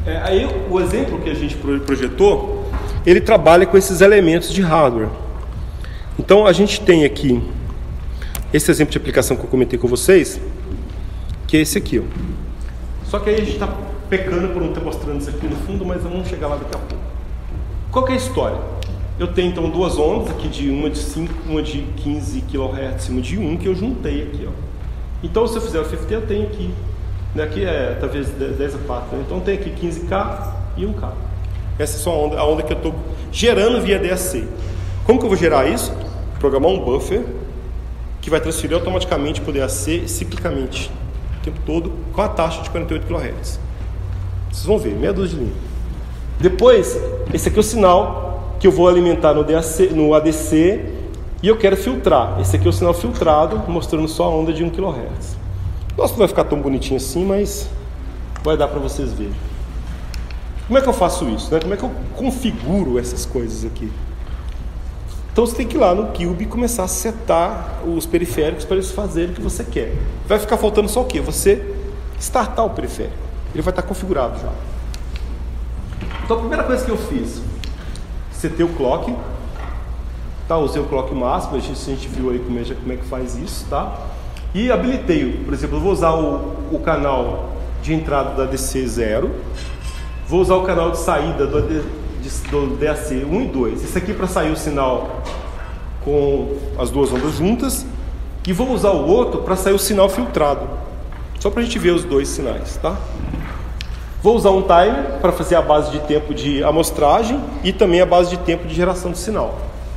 Speaker 1: É, aí o exemplo que a gente projetou, ele trabalha com esses elementos de hardware. Então a gente tem aqui esse exemplo de aplicação que eu comentei com vocês, que é esse aqui, ó. Só que aí a gente está pecando por não estar mostrando isso aqui no fundo, mas vamos chegar lá daqui a pouco. Qual que é a história? Eu tenho então duas ondas aqui, de uma de cinco, uma de quinze quilohertz e uma de um, que eu juntei aqui, ó. Então se eu fizer o cinquenta, eu tenho aqui, né, aqui é talvez dez a quatro, né? Então tem aqui quinze K e um K. Essa é só a onda, a onda que eu estou gerando via D A C. Como que eu vou gerar isso? Programar um buffer que vai transferir automaticamente para o D A C ciclicamente, o tempo todo, com a taxa de quarenta e oito quilohertz. Vocês vão ver, meia dúzia de linha. Depois, esse aqui é o sinal que eu vou alimentar no, D A C, no A D C e eu quero filtrar. Esse aqui é o sinal filtrado, mostrando só a onda de um quilohertz. Nossa, não vai ficar tão bonitinho assim, mas vai dar para vocês verem. Como é que eu faço isso, né? Como é que eu configuro essas coisas aqui? Então você tem que ir lá no Cube e começar a setar os periféricos para eles fazerem o que você quer. Vai ficar faltando só o quê? Você startar o periférico. Ele vai estar configurado já. Então a primeira coisa que eu fiz, setei o clock, tá? Usei o clock máximo, a gente, a gente viu aí como é, como é que faz isso, tá? E habilitei, por exemplo, eu vou usar o, o canal de entrada da D C zero, vou usar o canal de saída do, de, do D A C um e dois. Esse aqui para sair o sinal com as duas ondas juntas, e vou usar o outro para sair o sinal filtrado, só para a gente ver os dois sinais, tá? Vou usar um timer para fazer a base de tempo de amostragem e também a base de tempo de geração de sinal.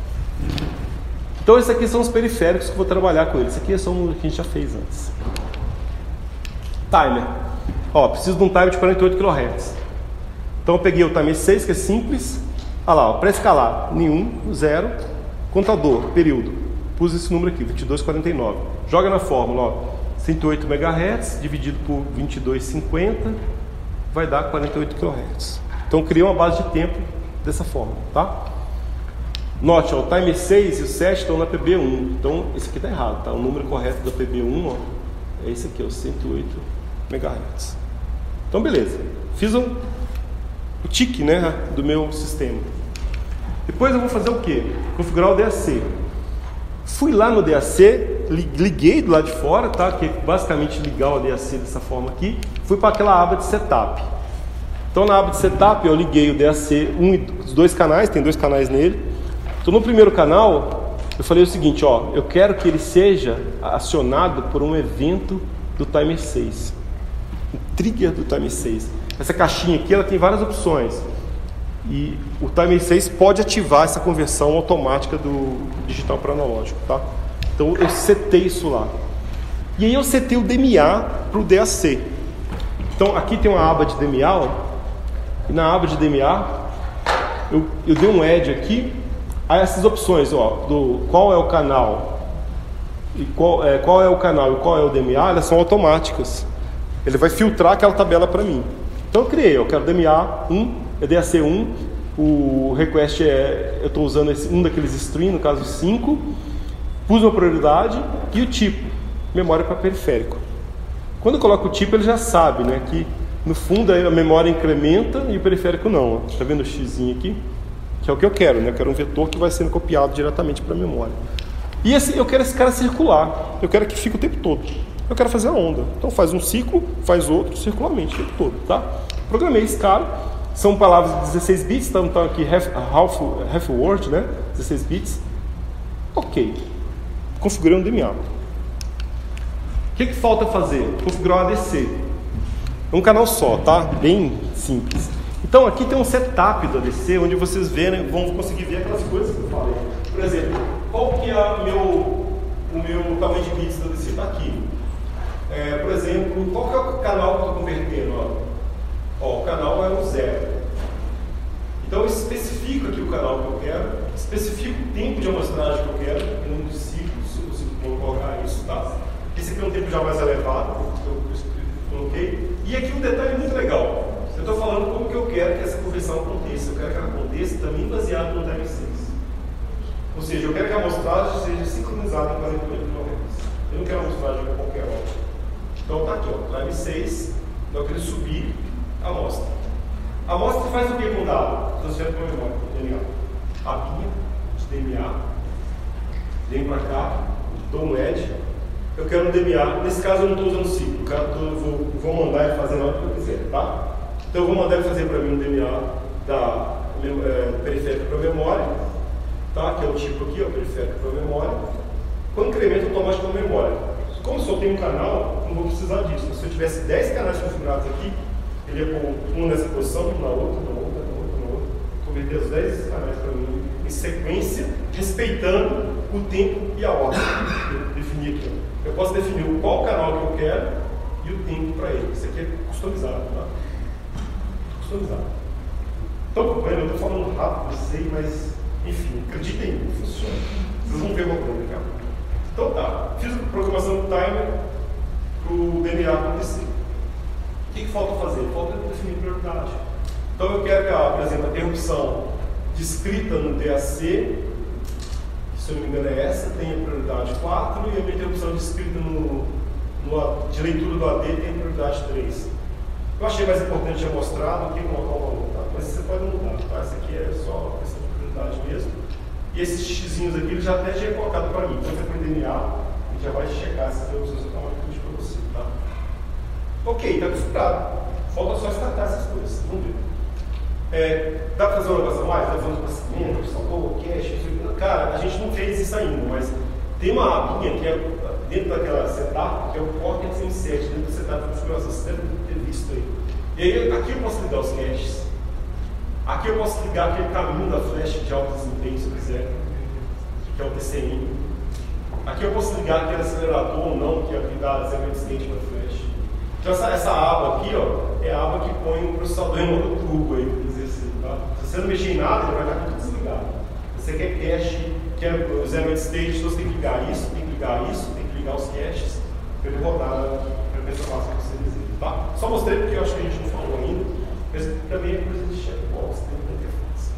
Speaker 1: Então esses aqui são os periféricos que eu vou trabalhar com eles. Esse aqui são o que a gente já fez antes. Timer. Ó, preciso de um timer de quarenta e oito quilohertz. Então eu peguei o timer seis, que é simples. Olha lá, para escalar, nenhum, zero. Contador, período. Pus esse número aqui, vinte e dois vírgula quarenta e nove. Joga na fórmula, ó, cento e oito megahertz dividido por vinte e dois vírgula cinquenta vai dar quarenta e oito quilohertz. Então criei uma base de tempo dessa forma, tá? Note, ó, o timer seis e o sete estão na P B um. Então esse aqui está errado, tá? O número correto da P B um, ó, é esse aqui, ó, cento e oito megahertz. Então beleza. Fiz um, o tique, né, do meu sistema. Depois eu vou fazer o quê? Configurar o D A C. Fui lá no D A C, liguei do lado de fora, tá? Que é basicamente ligar o D A C dessa forma aqui. Fui para aquela aba de setup. Então na aba de setup eu liguei o D A C, um, os dois canais, tem dois canais nele. Então no primeiro canal eu falei o seguinte, ó, eu quero que ele seja acionado por um evento do timer seis, um trigger do timer seis. Essa caixinha aqui ela tem várias opções e o timer seis pode ativar essa conversão automática do digital para analógico, tá? Então eu setei isso lá. E aí eu setei o D M A para o D A C. Então aqui tem uma aba de D M A, ó, e na aba de D M A eu, eu dei um add aqui. Aí essas opções, ó, do qual é o canal e qual é, qual é o canal e qual é o D M A, elas são automáticas. Ele vai filtrar aquela tabela para mim. Então eu criei, eu quero D M A um, é D A C um, o request é, eu estou usando esse, um daqueles string, no caso cinco, pus uma prioridade e o tipo, memória para periférico. Quando eu coloco o tipo, ele já sabe, né, que no fundo a memória incrementa e o periférico não. Está vendo o xzinho aqui? Que é o que eu quero, né? Eu quero um vetor que vai sendo copiado diretamente para a memória. E esse, eu quero esse cara circular. Eu quero que fique o tempo todo. Eu quero fazer a onda. Então faz um ciclo, faz outro, circularmente o tempo todo, tá? Programei esse cara. São palavras de dezesseis bits, então estão aqui half, half, half word, né? dezesseis bits. Ok. Configurei um D M A. O que, que falta fazer? Configurar o A D C. É um canal só, tá? Bem simples. Então aqui tem um setup do A D C, onde vocês verem, vão conseguir ver aquelas coisas que eu falei. Por exemplo, qual que é o meu, o meu tamanho de bits do A D C? Está aqui. É, por exemplo, qual que é o canal que eu estou convertendo? Ó? Ó, o canal é um zero. Então eu especifico aqui o canal que eu quero, especifico o tempo de amostragem que eu quero, em um dos ciclos, se eu consigo colocar isso, tá? Esse aqui é um tempo já mais elevado, que eu coloquei. E aqui um detalhe muito legal. Eu estou falando como que eu quero que essa conversão aconteça. Eu quero que ela aconteça também baseado no timer seis. Ou seja, eu quero que a amostragem seja sincronizada em quarenta e oito quilohertz. Eu não quero a amostragem a qualquer hora. Então está aqui, ó, timer seis, eu quero subir a amostra. A amostra faz o que com o dado? Transfere para a memória, D M A. A pinha de D M A, vem para cá, dou um edge. Eu quero um D M A, nesse caso eu não estou usando ciclo, cara, eu vou, vou mandar ele fazer na hora que eu quiser, tá? Então eu vou mandar ele fazer para mim um D M A da é, periférica para a memória, tá? Que é o tipo aqui, ó, periférico para a memória. Quando incrementa automático na memória. Como só tem um canal, não vou precisar disso. Se eu tivesse dez canais configurados aqui, ele ia pôr um nessa posição, um na outra, na outra, na outra, na outra. Converter os dez canais para mim em sequência, respeitando o tempo e a ordem. Eu defini aqui. Eu posso definir qual canal que eu quero e o tempo para ele. Isso aqui é customizado, tá? Customizado. Então, eu estou falando rápido, eu sei, mas enfim, acreditem em mim, funciona. Vocês vão ver uma coisa, cara. Então tá, fiz a programação do timer para o D M A acontecer. O que, que falta fazer? Falta definir prioridade. Então eu quero que, a, por exemplo, a interrupção descrita no D A C, que se eu não me engano é essa, tenha prioridade quatro, e a minha interrupção descrita no, no, de leitura do A D tem prioridade três. Eu achei mais importante já mostrar do que colocar o valor, tá? Mas você pode mudar, tá? Isso aqui é só questão de prioridade mesmo. E esses xizinhos aqui, ele já até já é colocado para mim. Então você põe D M A, ele já vai checar essas interrupções automaticamente para você, tá? Ok, está configurado. Falta só startar essas coisas. Vamos ver. É, dá para fazer uma negócio a mais? Dá para fazer um processamento, salvou, cache, isso. Cara, a gente não fez isso ainda, mas tem uma abinha que é dentro daquela setup, que é o Cortex M sete, dentro do setup de configuração. Você deve ter visto aí. E aí, aqui eu posso ligar os caches. Aqui eu posso ligar aquele caminho da flash de alto desempenho, se eu quiser, que é o T C M. Aqui eu posso ligar aquele acelerador ou não, que é o que dá zero state para flash. Então essa, essa aba aqui, ó, é a aba que põe o processador em modo turbo aí, por dizer assim, tá? Se você não mexer em nada, ele vai estar tudo desligado. Você quer cache, quer o zero state, então você tem que ligar isso, tem que ligar isso, tem que ligar os caches para ele rodar para ver se eu faço o que você deseja, tá? Só mostrei porque eu acho que a gente não falou ainda, mas também é coisa de checkbox, tem muita interface.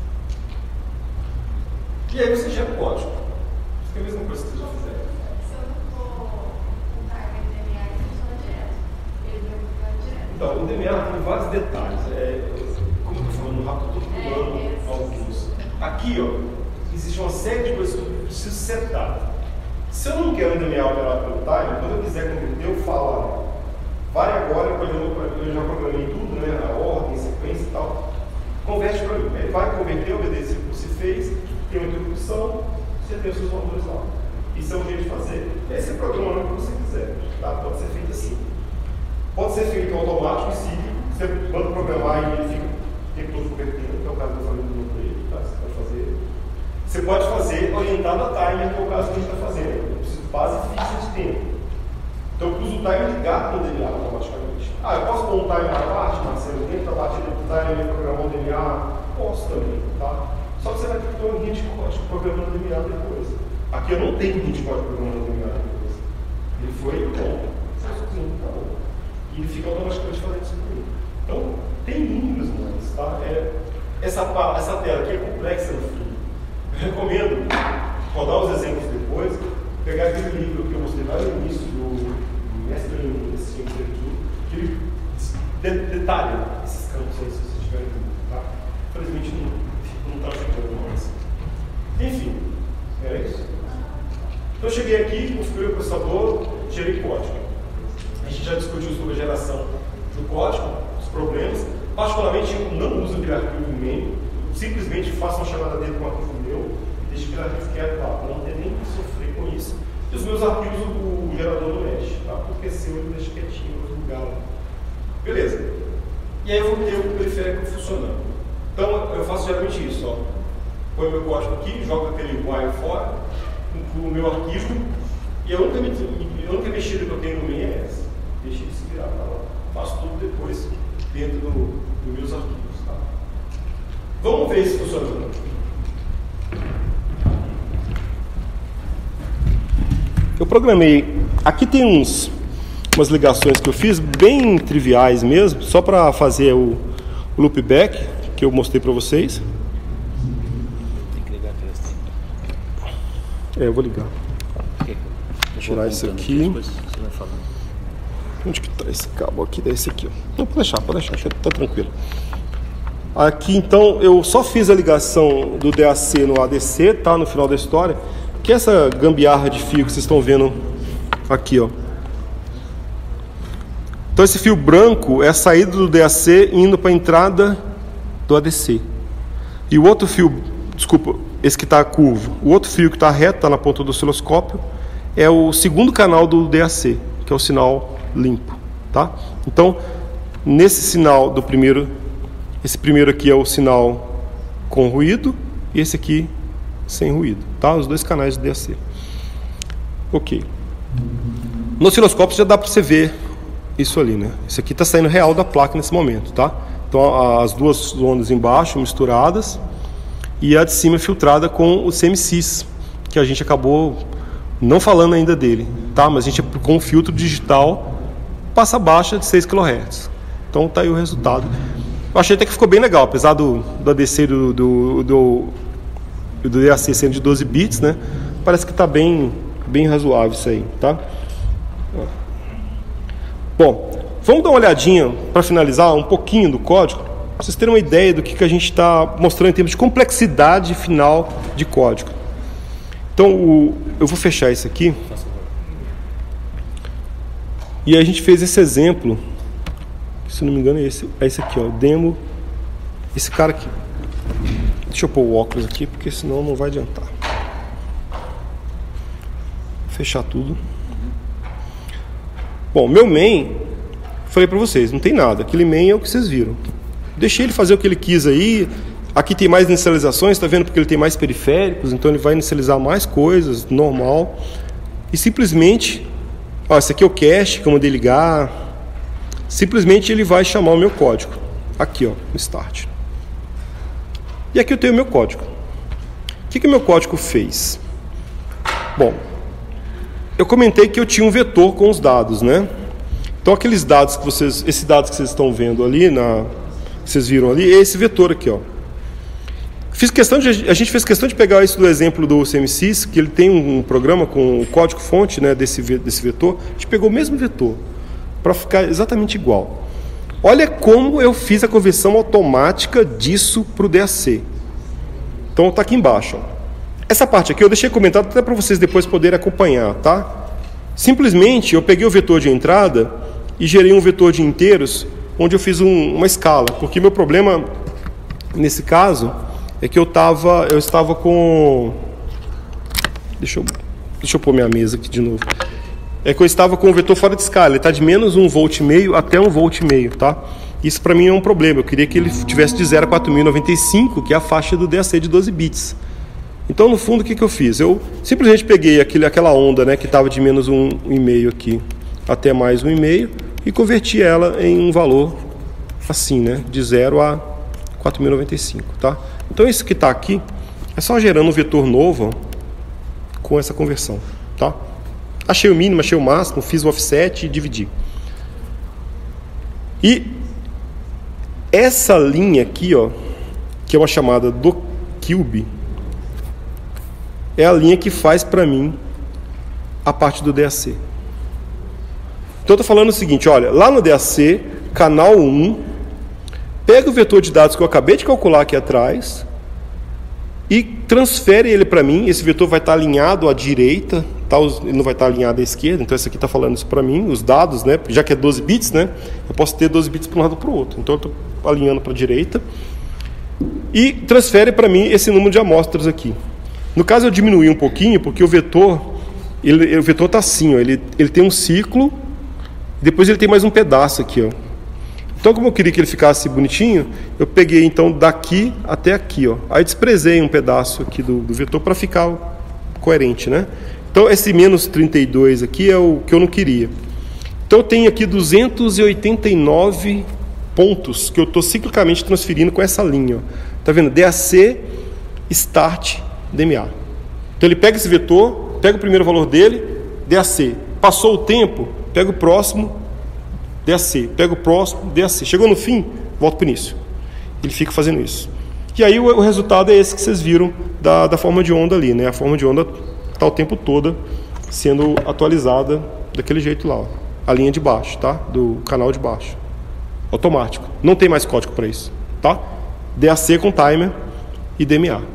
Speaker 1: E aí você gera o código. Isso é a mesma coisa que você já fizer.
Speaker 2: Se eu não for um timer D M A, ele funciona direto. Ele vai ficar direto.
Speaker 1: Então, o D M A tem vários detalhes. É, como eu estou falando rápido, eu estou pulando
Speaker 2: é,
Speaker 1: alguns. Aqui, ó, existe uma série de coisas que eu preciso setar. Se eu não quero um D M A operado pelo timer, quando eu quiser converter, eu falo, vai agora, eu já programei tudo, né, a ordem, sequência e tal, converte para mim. Ele vai converter, obedecer o que você fez, tem uma interrupção, você tem os seus valores lá. Isso é um jeito de fazer. E aí você programa o que você quiser, tá? Pode ser feito assim. Pode ser feito automático e cíclico, você manda programar e ele fica o tempo todo convertendo, que é o caso da família do meu projeto, tá? Você pode fazer. Você pode fazer orientado a timer, que é o caso que a gente está fazendo. Eu preciso de base fixa de tempo. Então eu uso o timer ligado no D M A automaticamente. Ah, eu posso pôr um timer à parte, Marcelo, dentro da batida do timer, programar o D M A? Posso também, tá? Só que você vai ter que ter um hit de código programando o D M A depois. Aqui eu não tenho hit de código programando o D M A depois. Ele foi bom. Tá bom. E ele fica automaticamente fazendo isso comigo. Então, tem inúmeros modos, tá? É, essa, essa tela aqui é complexa no fim. Eu recomendo rodar os exemplos depois, pegar aquele livro que eu mostrei lá no início do mestre em ciência aqui, que ele de, detalha esses campos aí, se vocês tiverem dúvida, tá? Infelizmente não está chegando mais. Enfim, era isso. Então eu cheguei aqui, configurei o processador, gerei código. A gente já discutiu sobre a geração do código, os problemas. Particularmente eu não uso aquele arquivo main, simplesmente faço uma chamada dele com um arquivo meu e deixo aquele arquivo quieto lá, para não ter nem que sofrer com isso. E os meus arquivos o, o gerador não mexe, tá? Porque se eu deixo quietinho no lugar lá. Beleza. E aí eu vou ter o periférico funcionando. Então eu faço geralmente isso, ó. Põe o meu código aqui, jogo aquele while fora, incluo o meu arquivo, e a única, a única mexida que eu tenho no main é essa. Deixa ele se virar para lá. Faço tudo depois dentro dos do meus arquivos, tá? Vamos ver se funciona. Eu programei. Aqui tem uns, umas ligações que eu fiz bem triviais mesmo, só para fazer o loopback que eu mostrei para vocês.
Speaker 3: Tem que ligar aquelas.
Speaker 1: É, eu vou ligar.
Speaker 3: Okay.
Speaker 1: Vou tirar isso aqui.
Speaker 3: Depois você vai falando.
Speaker 1: Onde que tá esse cabo aqui? Desse aqui, ó. Não, pode deixar, pode deixar, tá tranquilo. Aqui, então, eu só fiz a ligação do D A C no A D C, tá? No final da história. Que é essa gambiarra de fio que vocês estão vendo aqui, ó. Então, esse fio branco é a saída do D A C indo para a entrada do A D C. E o outro fio, desculpa, esse que está curvo, o outro fio que está reto, está na ponta do osciloscópio, é o segundo canal do D A C, que é o sinal limpo, tá? Então, nesse sinal do primeiro, esse primeiro aqui é o sinal com ruído e esse aqui sem ruído, tá? Os dois canais do D A C. Ok. No osciloscópio já dá para você ver isso ali, né? Isso aqui está saindo real da placa nesse momento, tá? Então, as duas ondas embaixo misturadas e a de cima filtrada com o C M C I S, que a gente acabou não falando ainda dele, tá? Mas a gente, com um filtro digital, passa baixa de seis quilohertz. Então, tá aí o resultado. Eu achei até que ficou bem legal, apesar do, do A D C do, do, do, do D A C sendo de doze bits, né? Parece que está bem, bem razoável isso aí, tá? Bom, vamos dar uma olhadinha, para finalizar, um pouquinho do código, para vocês terem uma ideia do que, que a gente está mostrando em termos de complexidade final de código. Então, o, eu vou fechar isso aqui. E a gente fez esse exemplo, se não me engano é esse, é esse aqui, ó, demo, esse cara aqui. Deixa eu pôr o óculos aqui, porque senão não vai adiantar. Fechar tudo. Bom, meu main, falei para vocês, não tem nada. Aquele main é o que vocês viram. Deixei ele fazer o que ele quis aí. Aqui tem mais inicializações, tá vendo? Porque ele tem mais periféricos, então ele vai inicializar mais coisas, normal. E simplesmente, ó, esse aqui é o cache que eu mandei ligar. Simplesmente ele vai chamar o meu código. Aqui, ó, no start. E aqui eu tenho o meu código. O que que o meu código fez? Bom, eu comentei que eu tinha um vetor com os dados, né? Então aqueles dados que vocês, esses dados que vocês estão vendo ali, na, que vocês viram ali, é esse vetor aqui, ó. Fiz questão de, a gente fez questão de pegar isso do exemplo do C M C I S, que ele tem um programa com o código-fonte, né, desse, desse vetor. A gente pegou o mesmo vetor para ficar exatamente igual. Olha como eu fiz a conversão automática disso para o D A C. Então está aqui embaixo, ó. Essa parte aqui eu deixei comentado até para vocês depois poderem acompanhar, tá? Simplesmente eu peguei o vetor de entrada e gerei um vetor de inteiros, onde eu fiz um, uma escala, porque meu problema nesse caso é que eu tava, eu estava com, deixa eu, deixa eu pôr minha mesa aqui de novo. É que eu estava com o vetor fora de escala, ele está de menos um volt e meio até um volt e meio, tá? Isso para mim é um problema. Eu queria que ele tivesse de zero a quatro mil e noventa e cinco, que é a faixa do D A C de doze bits. Então, no fundo, o que, que eu fiz? Eu simplesmente peguei aquele, aquela onda, né, que estava de menos um e meio aqui até mais um e meio e converti ela em um valor assim, né, de zero a quatro mil e noventa e cinco, tá? Então, isso que está aqui é só gerando um vetor novo com essa conversão, tá? Achei o mínimo, achei o máximo, fiz o offset e dividi. E essa linha aqui, ó, que é uma chamada do cube, é a linha que faz para mim a parte do D A C. Então eu estou falando o seguinte, olha, lá no D A C, canal um, pega o vetor de dados que eu acabei de calcular aqui atrás e transfere ele para mim. Esse vetor vai estar alinhado à direita, tá? Ele não vai estar alinhado à esquerda, então esse aqui está falando isso para mim, os dados, né? Já que é doze bits, né? Eu posso ter doze bits para um lado ou para o outro. Então eu estou alinhando para a direita e transfere para mim esse número de amostras aqui. No caso eu diminuí um pouquinho, porque o vetor, ele, o vetor está assim, ó, ele, ele tem um ciclo, depois ele tem mais um pedaço aqui, ó. Então, como eu queria que ele ficasse bonitinho, eu peguei então daqui até aqui, ó. Aí desprezei um pedaço aqui do, do vetor para ficar coerente, né? Então esse menos trinta e dois aqui é o que eu não queria. Então eu tenho aqui duzentos e oitenta e nove pontos que eu estou ciclicamente transferindo com essa linha, ó. Tá vendo? D A C, Start, D M A. Então ele pega esse vetor, pega o primeiro valor dele, D A C. Passou o tempo, pega o próximo, D A C. Pega o próximo, D A C. Chegou no fim, volta para o início. Ele fica fazendo isso. E aí o, o resultado é esse que vocês viram da, da forma de onda ali, né? A forma de onda está o tempo todo sendo atualizada daquele jeito lá, ó. A linha de baixo, tá? Do canal de baixo. Automático. Não tem mais código para isso, tá? D A C com timer e D M A.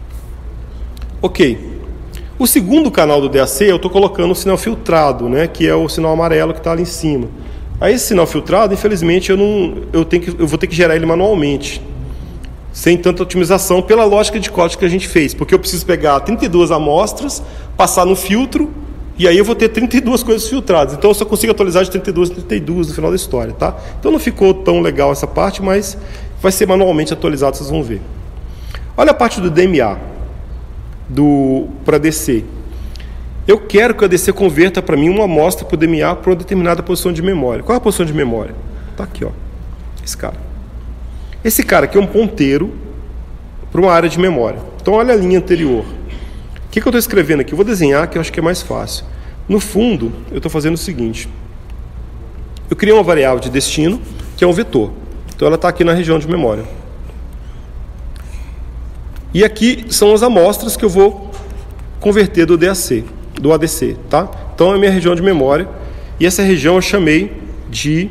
Speaker 1: Ok. O segundo canal do D A C eu estou colocando o sinal filtrado, né, que é o sinal amarelo que está ali em cima. Aí esse sinal filtrado, infelizmente, eu, não, eu, tenho que, eu vou ter que gerar ele manualmente, sem tanta otimização, pela lógica de código que a gente fez, porque eu preciso pegar trinta e duas amostras, passar no filtro, e aí eu vou ter trinta e duas coisas filtradas. Então eu só consigo atualizar de trinta e duas em trinta e duas no final da história, tá? Então não ficou tão legal essa parte, mas vai ser manualmente atualizado, vocês vão ver. Olha a parte do D M A, do, para D C. Eu quero que a D C converta para mim uma amostra para o D M A para uma determinada posição de memória. Qual é a posição de memória? Está aqui, ó. Esse cara. Esse cara aqui é um ponteiro para uma área de memória. Então olha a linha anterior. O que, que eu estou escrevendo aqui? Eu vou desenhar, que eu acho que é mais fácil. No fundo, eu estou fazendo o seguinte. Eu criei uma variável de destino, que é um vetor. Então ela está aqui na região de memória. E aqui são as amostras que eu vou converter do D A C, do A D C, tá? Então é a minha região de memória. E essa região eu chamei de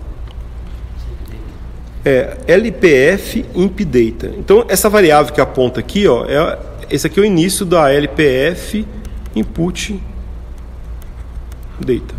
Speaker 1: é, L P F imp data. Então essa variável que aponta aqui, ó, é, esse aqui é o início da L P F input data.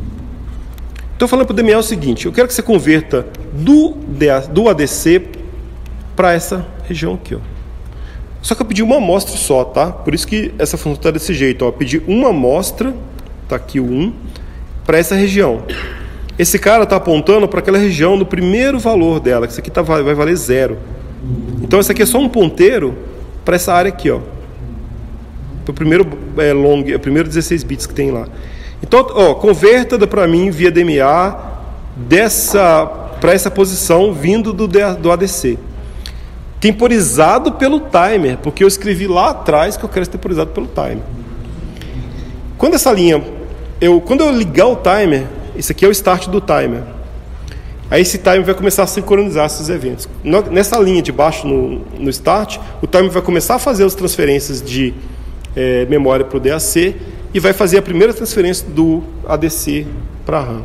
Speaker 1: Estou falando para o D M A o seguinte: eu quero que você converta do, do A D C para essa região aqui, ó. Só que eu pedi uma amostra só, tá? Por isso que essa função está desse jeito, ó. Eu pedi uma amostra, tá aqui o um, para essa região. Esse cara está apontando para aquela região no primeiro valor dela, que isso aqui tá, vai valer zero. Então esse aqui é só um ponteiro para essa área aqui, ó. Para o primeiro é, long, é o primeiro dezesseis bits que tem lá. Então, ó, converta para mim via D M A dessa para essa posição vindo do, do A D C. Temporizado pelo timer, porque eu escrevi lá atrás que eu quero ser temporizado pelo timer. Quando essa linha, eu, quando eu ligar o timer, esse aqui é o start do timer. Aí esse timer vai começar a sincronizar esses eventos. Nessa linha de baixo no, no start, o timer vai começar a fazer as transferências de é, memória para o D A C e vai fazer a primeira transferência do A D C para a RAM.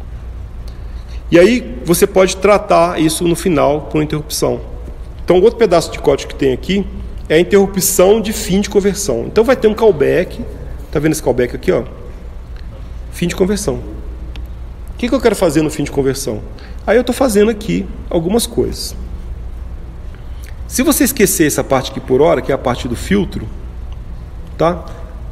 Speaker 1: E aí você pode tratar isso no final com interrupção. Então, outro pedaço de código que tem aqui é a interrupção de fim de conversão. Então, vai ter um callback. Está vendo esse callback aqui, ó? Fim de conversão. O que, que eu quero fazer no fim de conversão? Aí eu estou fazendo aqui algumas coisas. Se você esquecer essa parte aqui por hora, que é a parte do filtro, tá?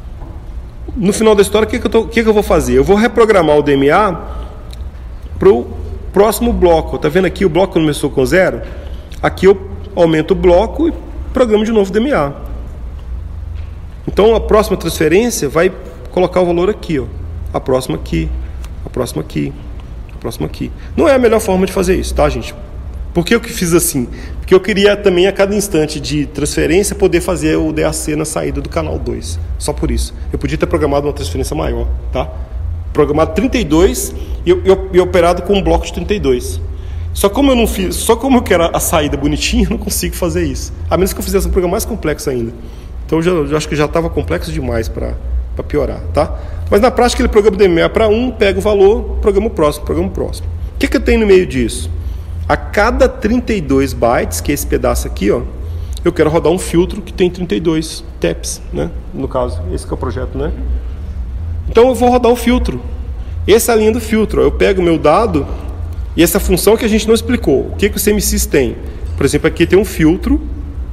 Speaker 1: No final da história, o que, que, eu, tô, que, que eu vou fazer? Eu vou reprogramar o D M A para o próximo bloco. Está vendo aqui o bloco começou com zero? Aqui eu aumento o bloco e programo de novo o D M A. Então a próxima transferência vai colocar o valor aqui, ó. A próxima aqui, a próxima aqui, a próxima aqui. Não é a melhor forma de fazer isso, tá, gente? Por que eu que fiz assim? Porque eu queria também a cada instante de transferência poder fazer o D A C na saída do canal dois. Só por isso. Eu podia ter programado uma transferência maior, tá? Programado trinta e dois e, e, e operado com um bloco de trinta e dois. Só como eu não fiz, só como eu quero a saída bonitinha, eu não consigo fazer isso. A menos que eu fizesse um programa mais complexo ainda. Então eu, já, eu acho que já estava complexo demais para piorar, tá? Mas na prática ele programa o D M A para um, pega o valor, programa o próximo, programa o próximo. O que, que eu tenho no meio disso? A cada trinta e dois bytes, que é esse pedaço aqui, ó, eu quero rodar um filtro que tem trinta e dois taps, né? No caso, esse que é o projeto, né? Então eu vou rodar o filtro. Essa é a linha do filtro, ó. Eu pego o meu dado. E essa função que a gente não explicou, o que, que o C M S I S tem? Por exemplo, aqui tem um filtro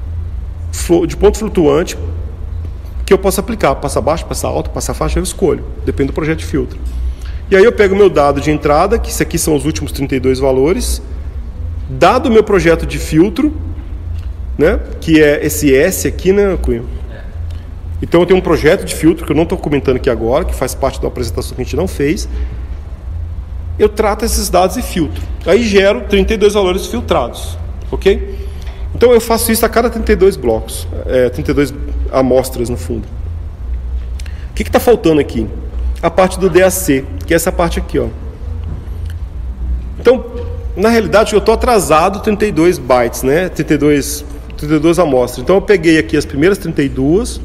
Speaker 1: de ponto flutuante que eu posso aplicar, passa baixo, passa alto, passa faixa, eu escolho, depende do projeto de filtro. E aí eu pego o meu dado de entrada, que isso aqui são os últimos trinta e dois valores, dado o meu projeto de filtro, né, que é esse S aqui, né, Cunha? Então eu tenho um projeto de filtro que eu não estou comentando aqui agora, que faz parte da apresentação que a gente não fez. Eu trato esses dados e filtro. Aí gero trinta e dois valores filtrados, ok? Então eu faço isso a cada trinta e dois blocos, é, trinta e dois amostras no fundo. O que está faltando aqui? A parte do D A C, que é essa parte aqui, ó. Então, na realidade, eu estou atrasado trinta e dois bytes, né? trinta e dois, trinta e duas amostras. Então eu peguei aqui as primeiras trinta e duas,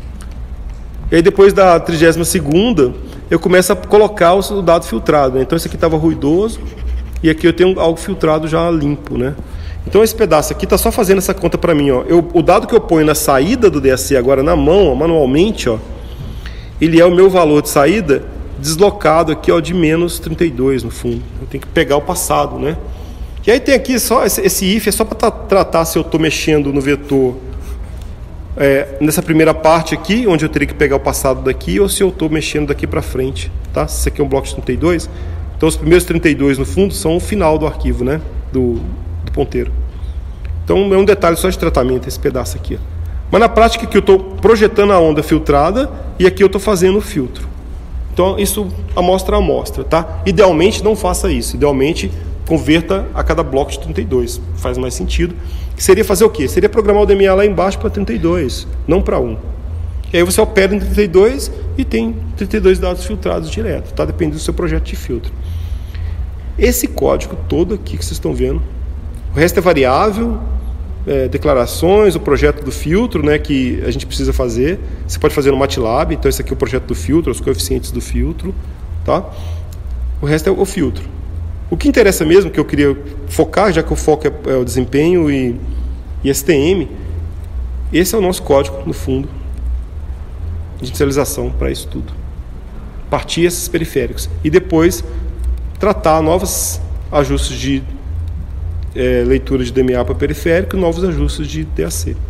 Speaker 1: e aí depois da trigésima segunda, eu começo a colocar o dado filtrado, né? Então esse aqui estava ruidoso, e aqui eu tenho algo filtrado já limpo, né? Então esse pedaço aqui está só fazendo essa conta para mim. Ó. Eu, o dado que eu ponho na saída do D A C agora na mão, ó, manualmente, ó, ele é o meu valor de saída deslocado aqui, ó, de menos trinta e dois no fundo. Eu tenho que pegar o passado, né? E aí tem aqui só esse, esse if, é só para tratar se eu estou mexendo no vetor é, nessa primeira parte aqui, onde eu teria que pegar o passado daqui, ou se eu estou mexendo daqui para frente, tá? Se isso aqui é um bloco de trinta e dois, então os primeiros trinta e dois no fundo são o final do arquivo, né? Do, do ponteiro. Então é um detalhe só de tratamento esse pedaço aqui, ó. Mas na prática aqui eu estou projetando a onda filtrada e aqui eu estou fazendo o filtro. Então isso amostra a amostra, tá? Idealmente não faça isso, idealmente converta a cada bloco de trinta e dois, faz mais sentido. Que seria fazer o quê? Seria programar o D M A lá embaixo para trinta e dois, não para um. E aí você opera em trinta e dois e tem trinta e dois dados filtrados direto, tá? Depende do seu projeto de filtro. Esse código todo aqui que vocês estão vendo, o resto é variável, é, declarações, o projeto do filtro, né, que a gente precisa fazer. Você pode fazer no MATLAB, então esse aqui é o projeto do filtro, os coeficientes do filtro, tá? O resto é o filtro. O que interessa mesmo, que eu queria focar, já que o foco é, é o desempenho e, e S T M, esse é o nosso código, no fundo, de inicialização para isso tudo. Partir esses periféricos. E depois tratar novos ajustes de é, leitura de D M A para periférico e novos ajustes de D A C.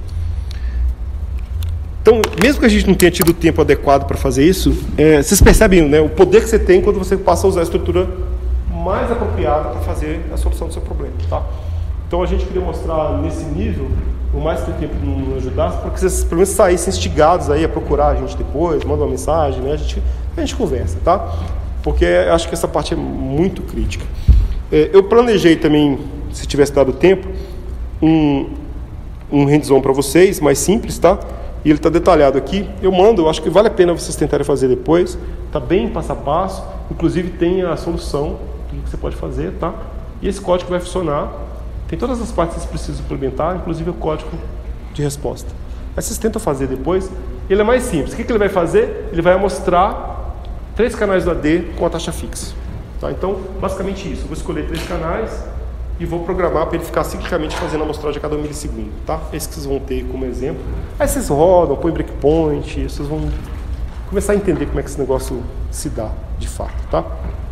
Speaker 1: Então, mesmo que a gente não tenha tido o tempo adequado para fazer isso, é, vocês percebem, né, o poder que você tem quando você passa a usar a estrutura mais apropriada para fazer a solução do seu problema, tá? Então a gente queria mostrar nesse nível, por mais que o tempo não ajudasse, para que vocês pelo menos saíssem instigados aí a procurar a gente depois, manda uma mensagem, né? A gente, a gente conversa, tá? Porque acho que essa parte é muito crítica. É, eu planejei também, se tivesse dado tempo, um, um hands-on para vocês, mais simples, tá? E ele está detalhado aqui. Eu mando, eu acho que vale a pena vocês tentarem fazer depois. Está bem passo a passo, inclusive tem a solução do que você pode fazer, tá? E esse código vai funcionar. Tem todas as partes que vocês precisam implementar, inclusive o código de resposta. Aí vocês tentam fazer depois. Ele é mais simples. O que, que ele vai fazer? Ele vai mostrar três canais do A D com a taxa fixa. Tá? Então, basicamente isso. Eu vou escolher três canais e vou programar para ele ficar ciclicamente fazendo a amostragem a cada um milissegundo. Tá? Esse que vocês vão ter como exemplo. Aí vocês rodam, põem breakpoint, vocês vão começar a entender como é que esse negócio se dá de fato. Tá?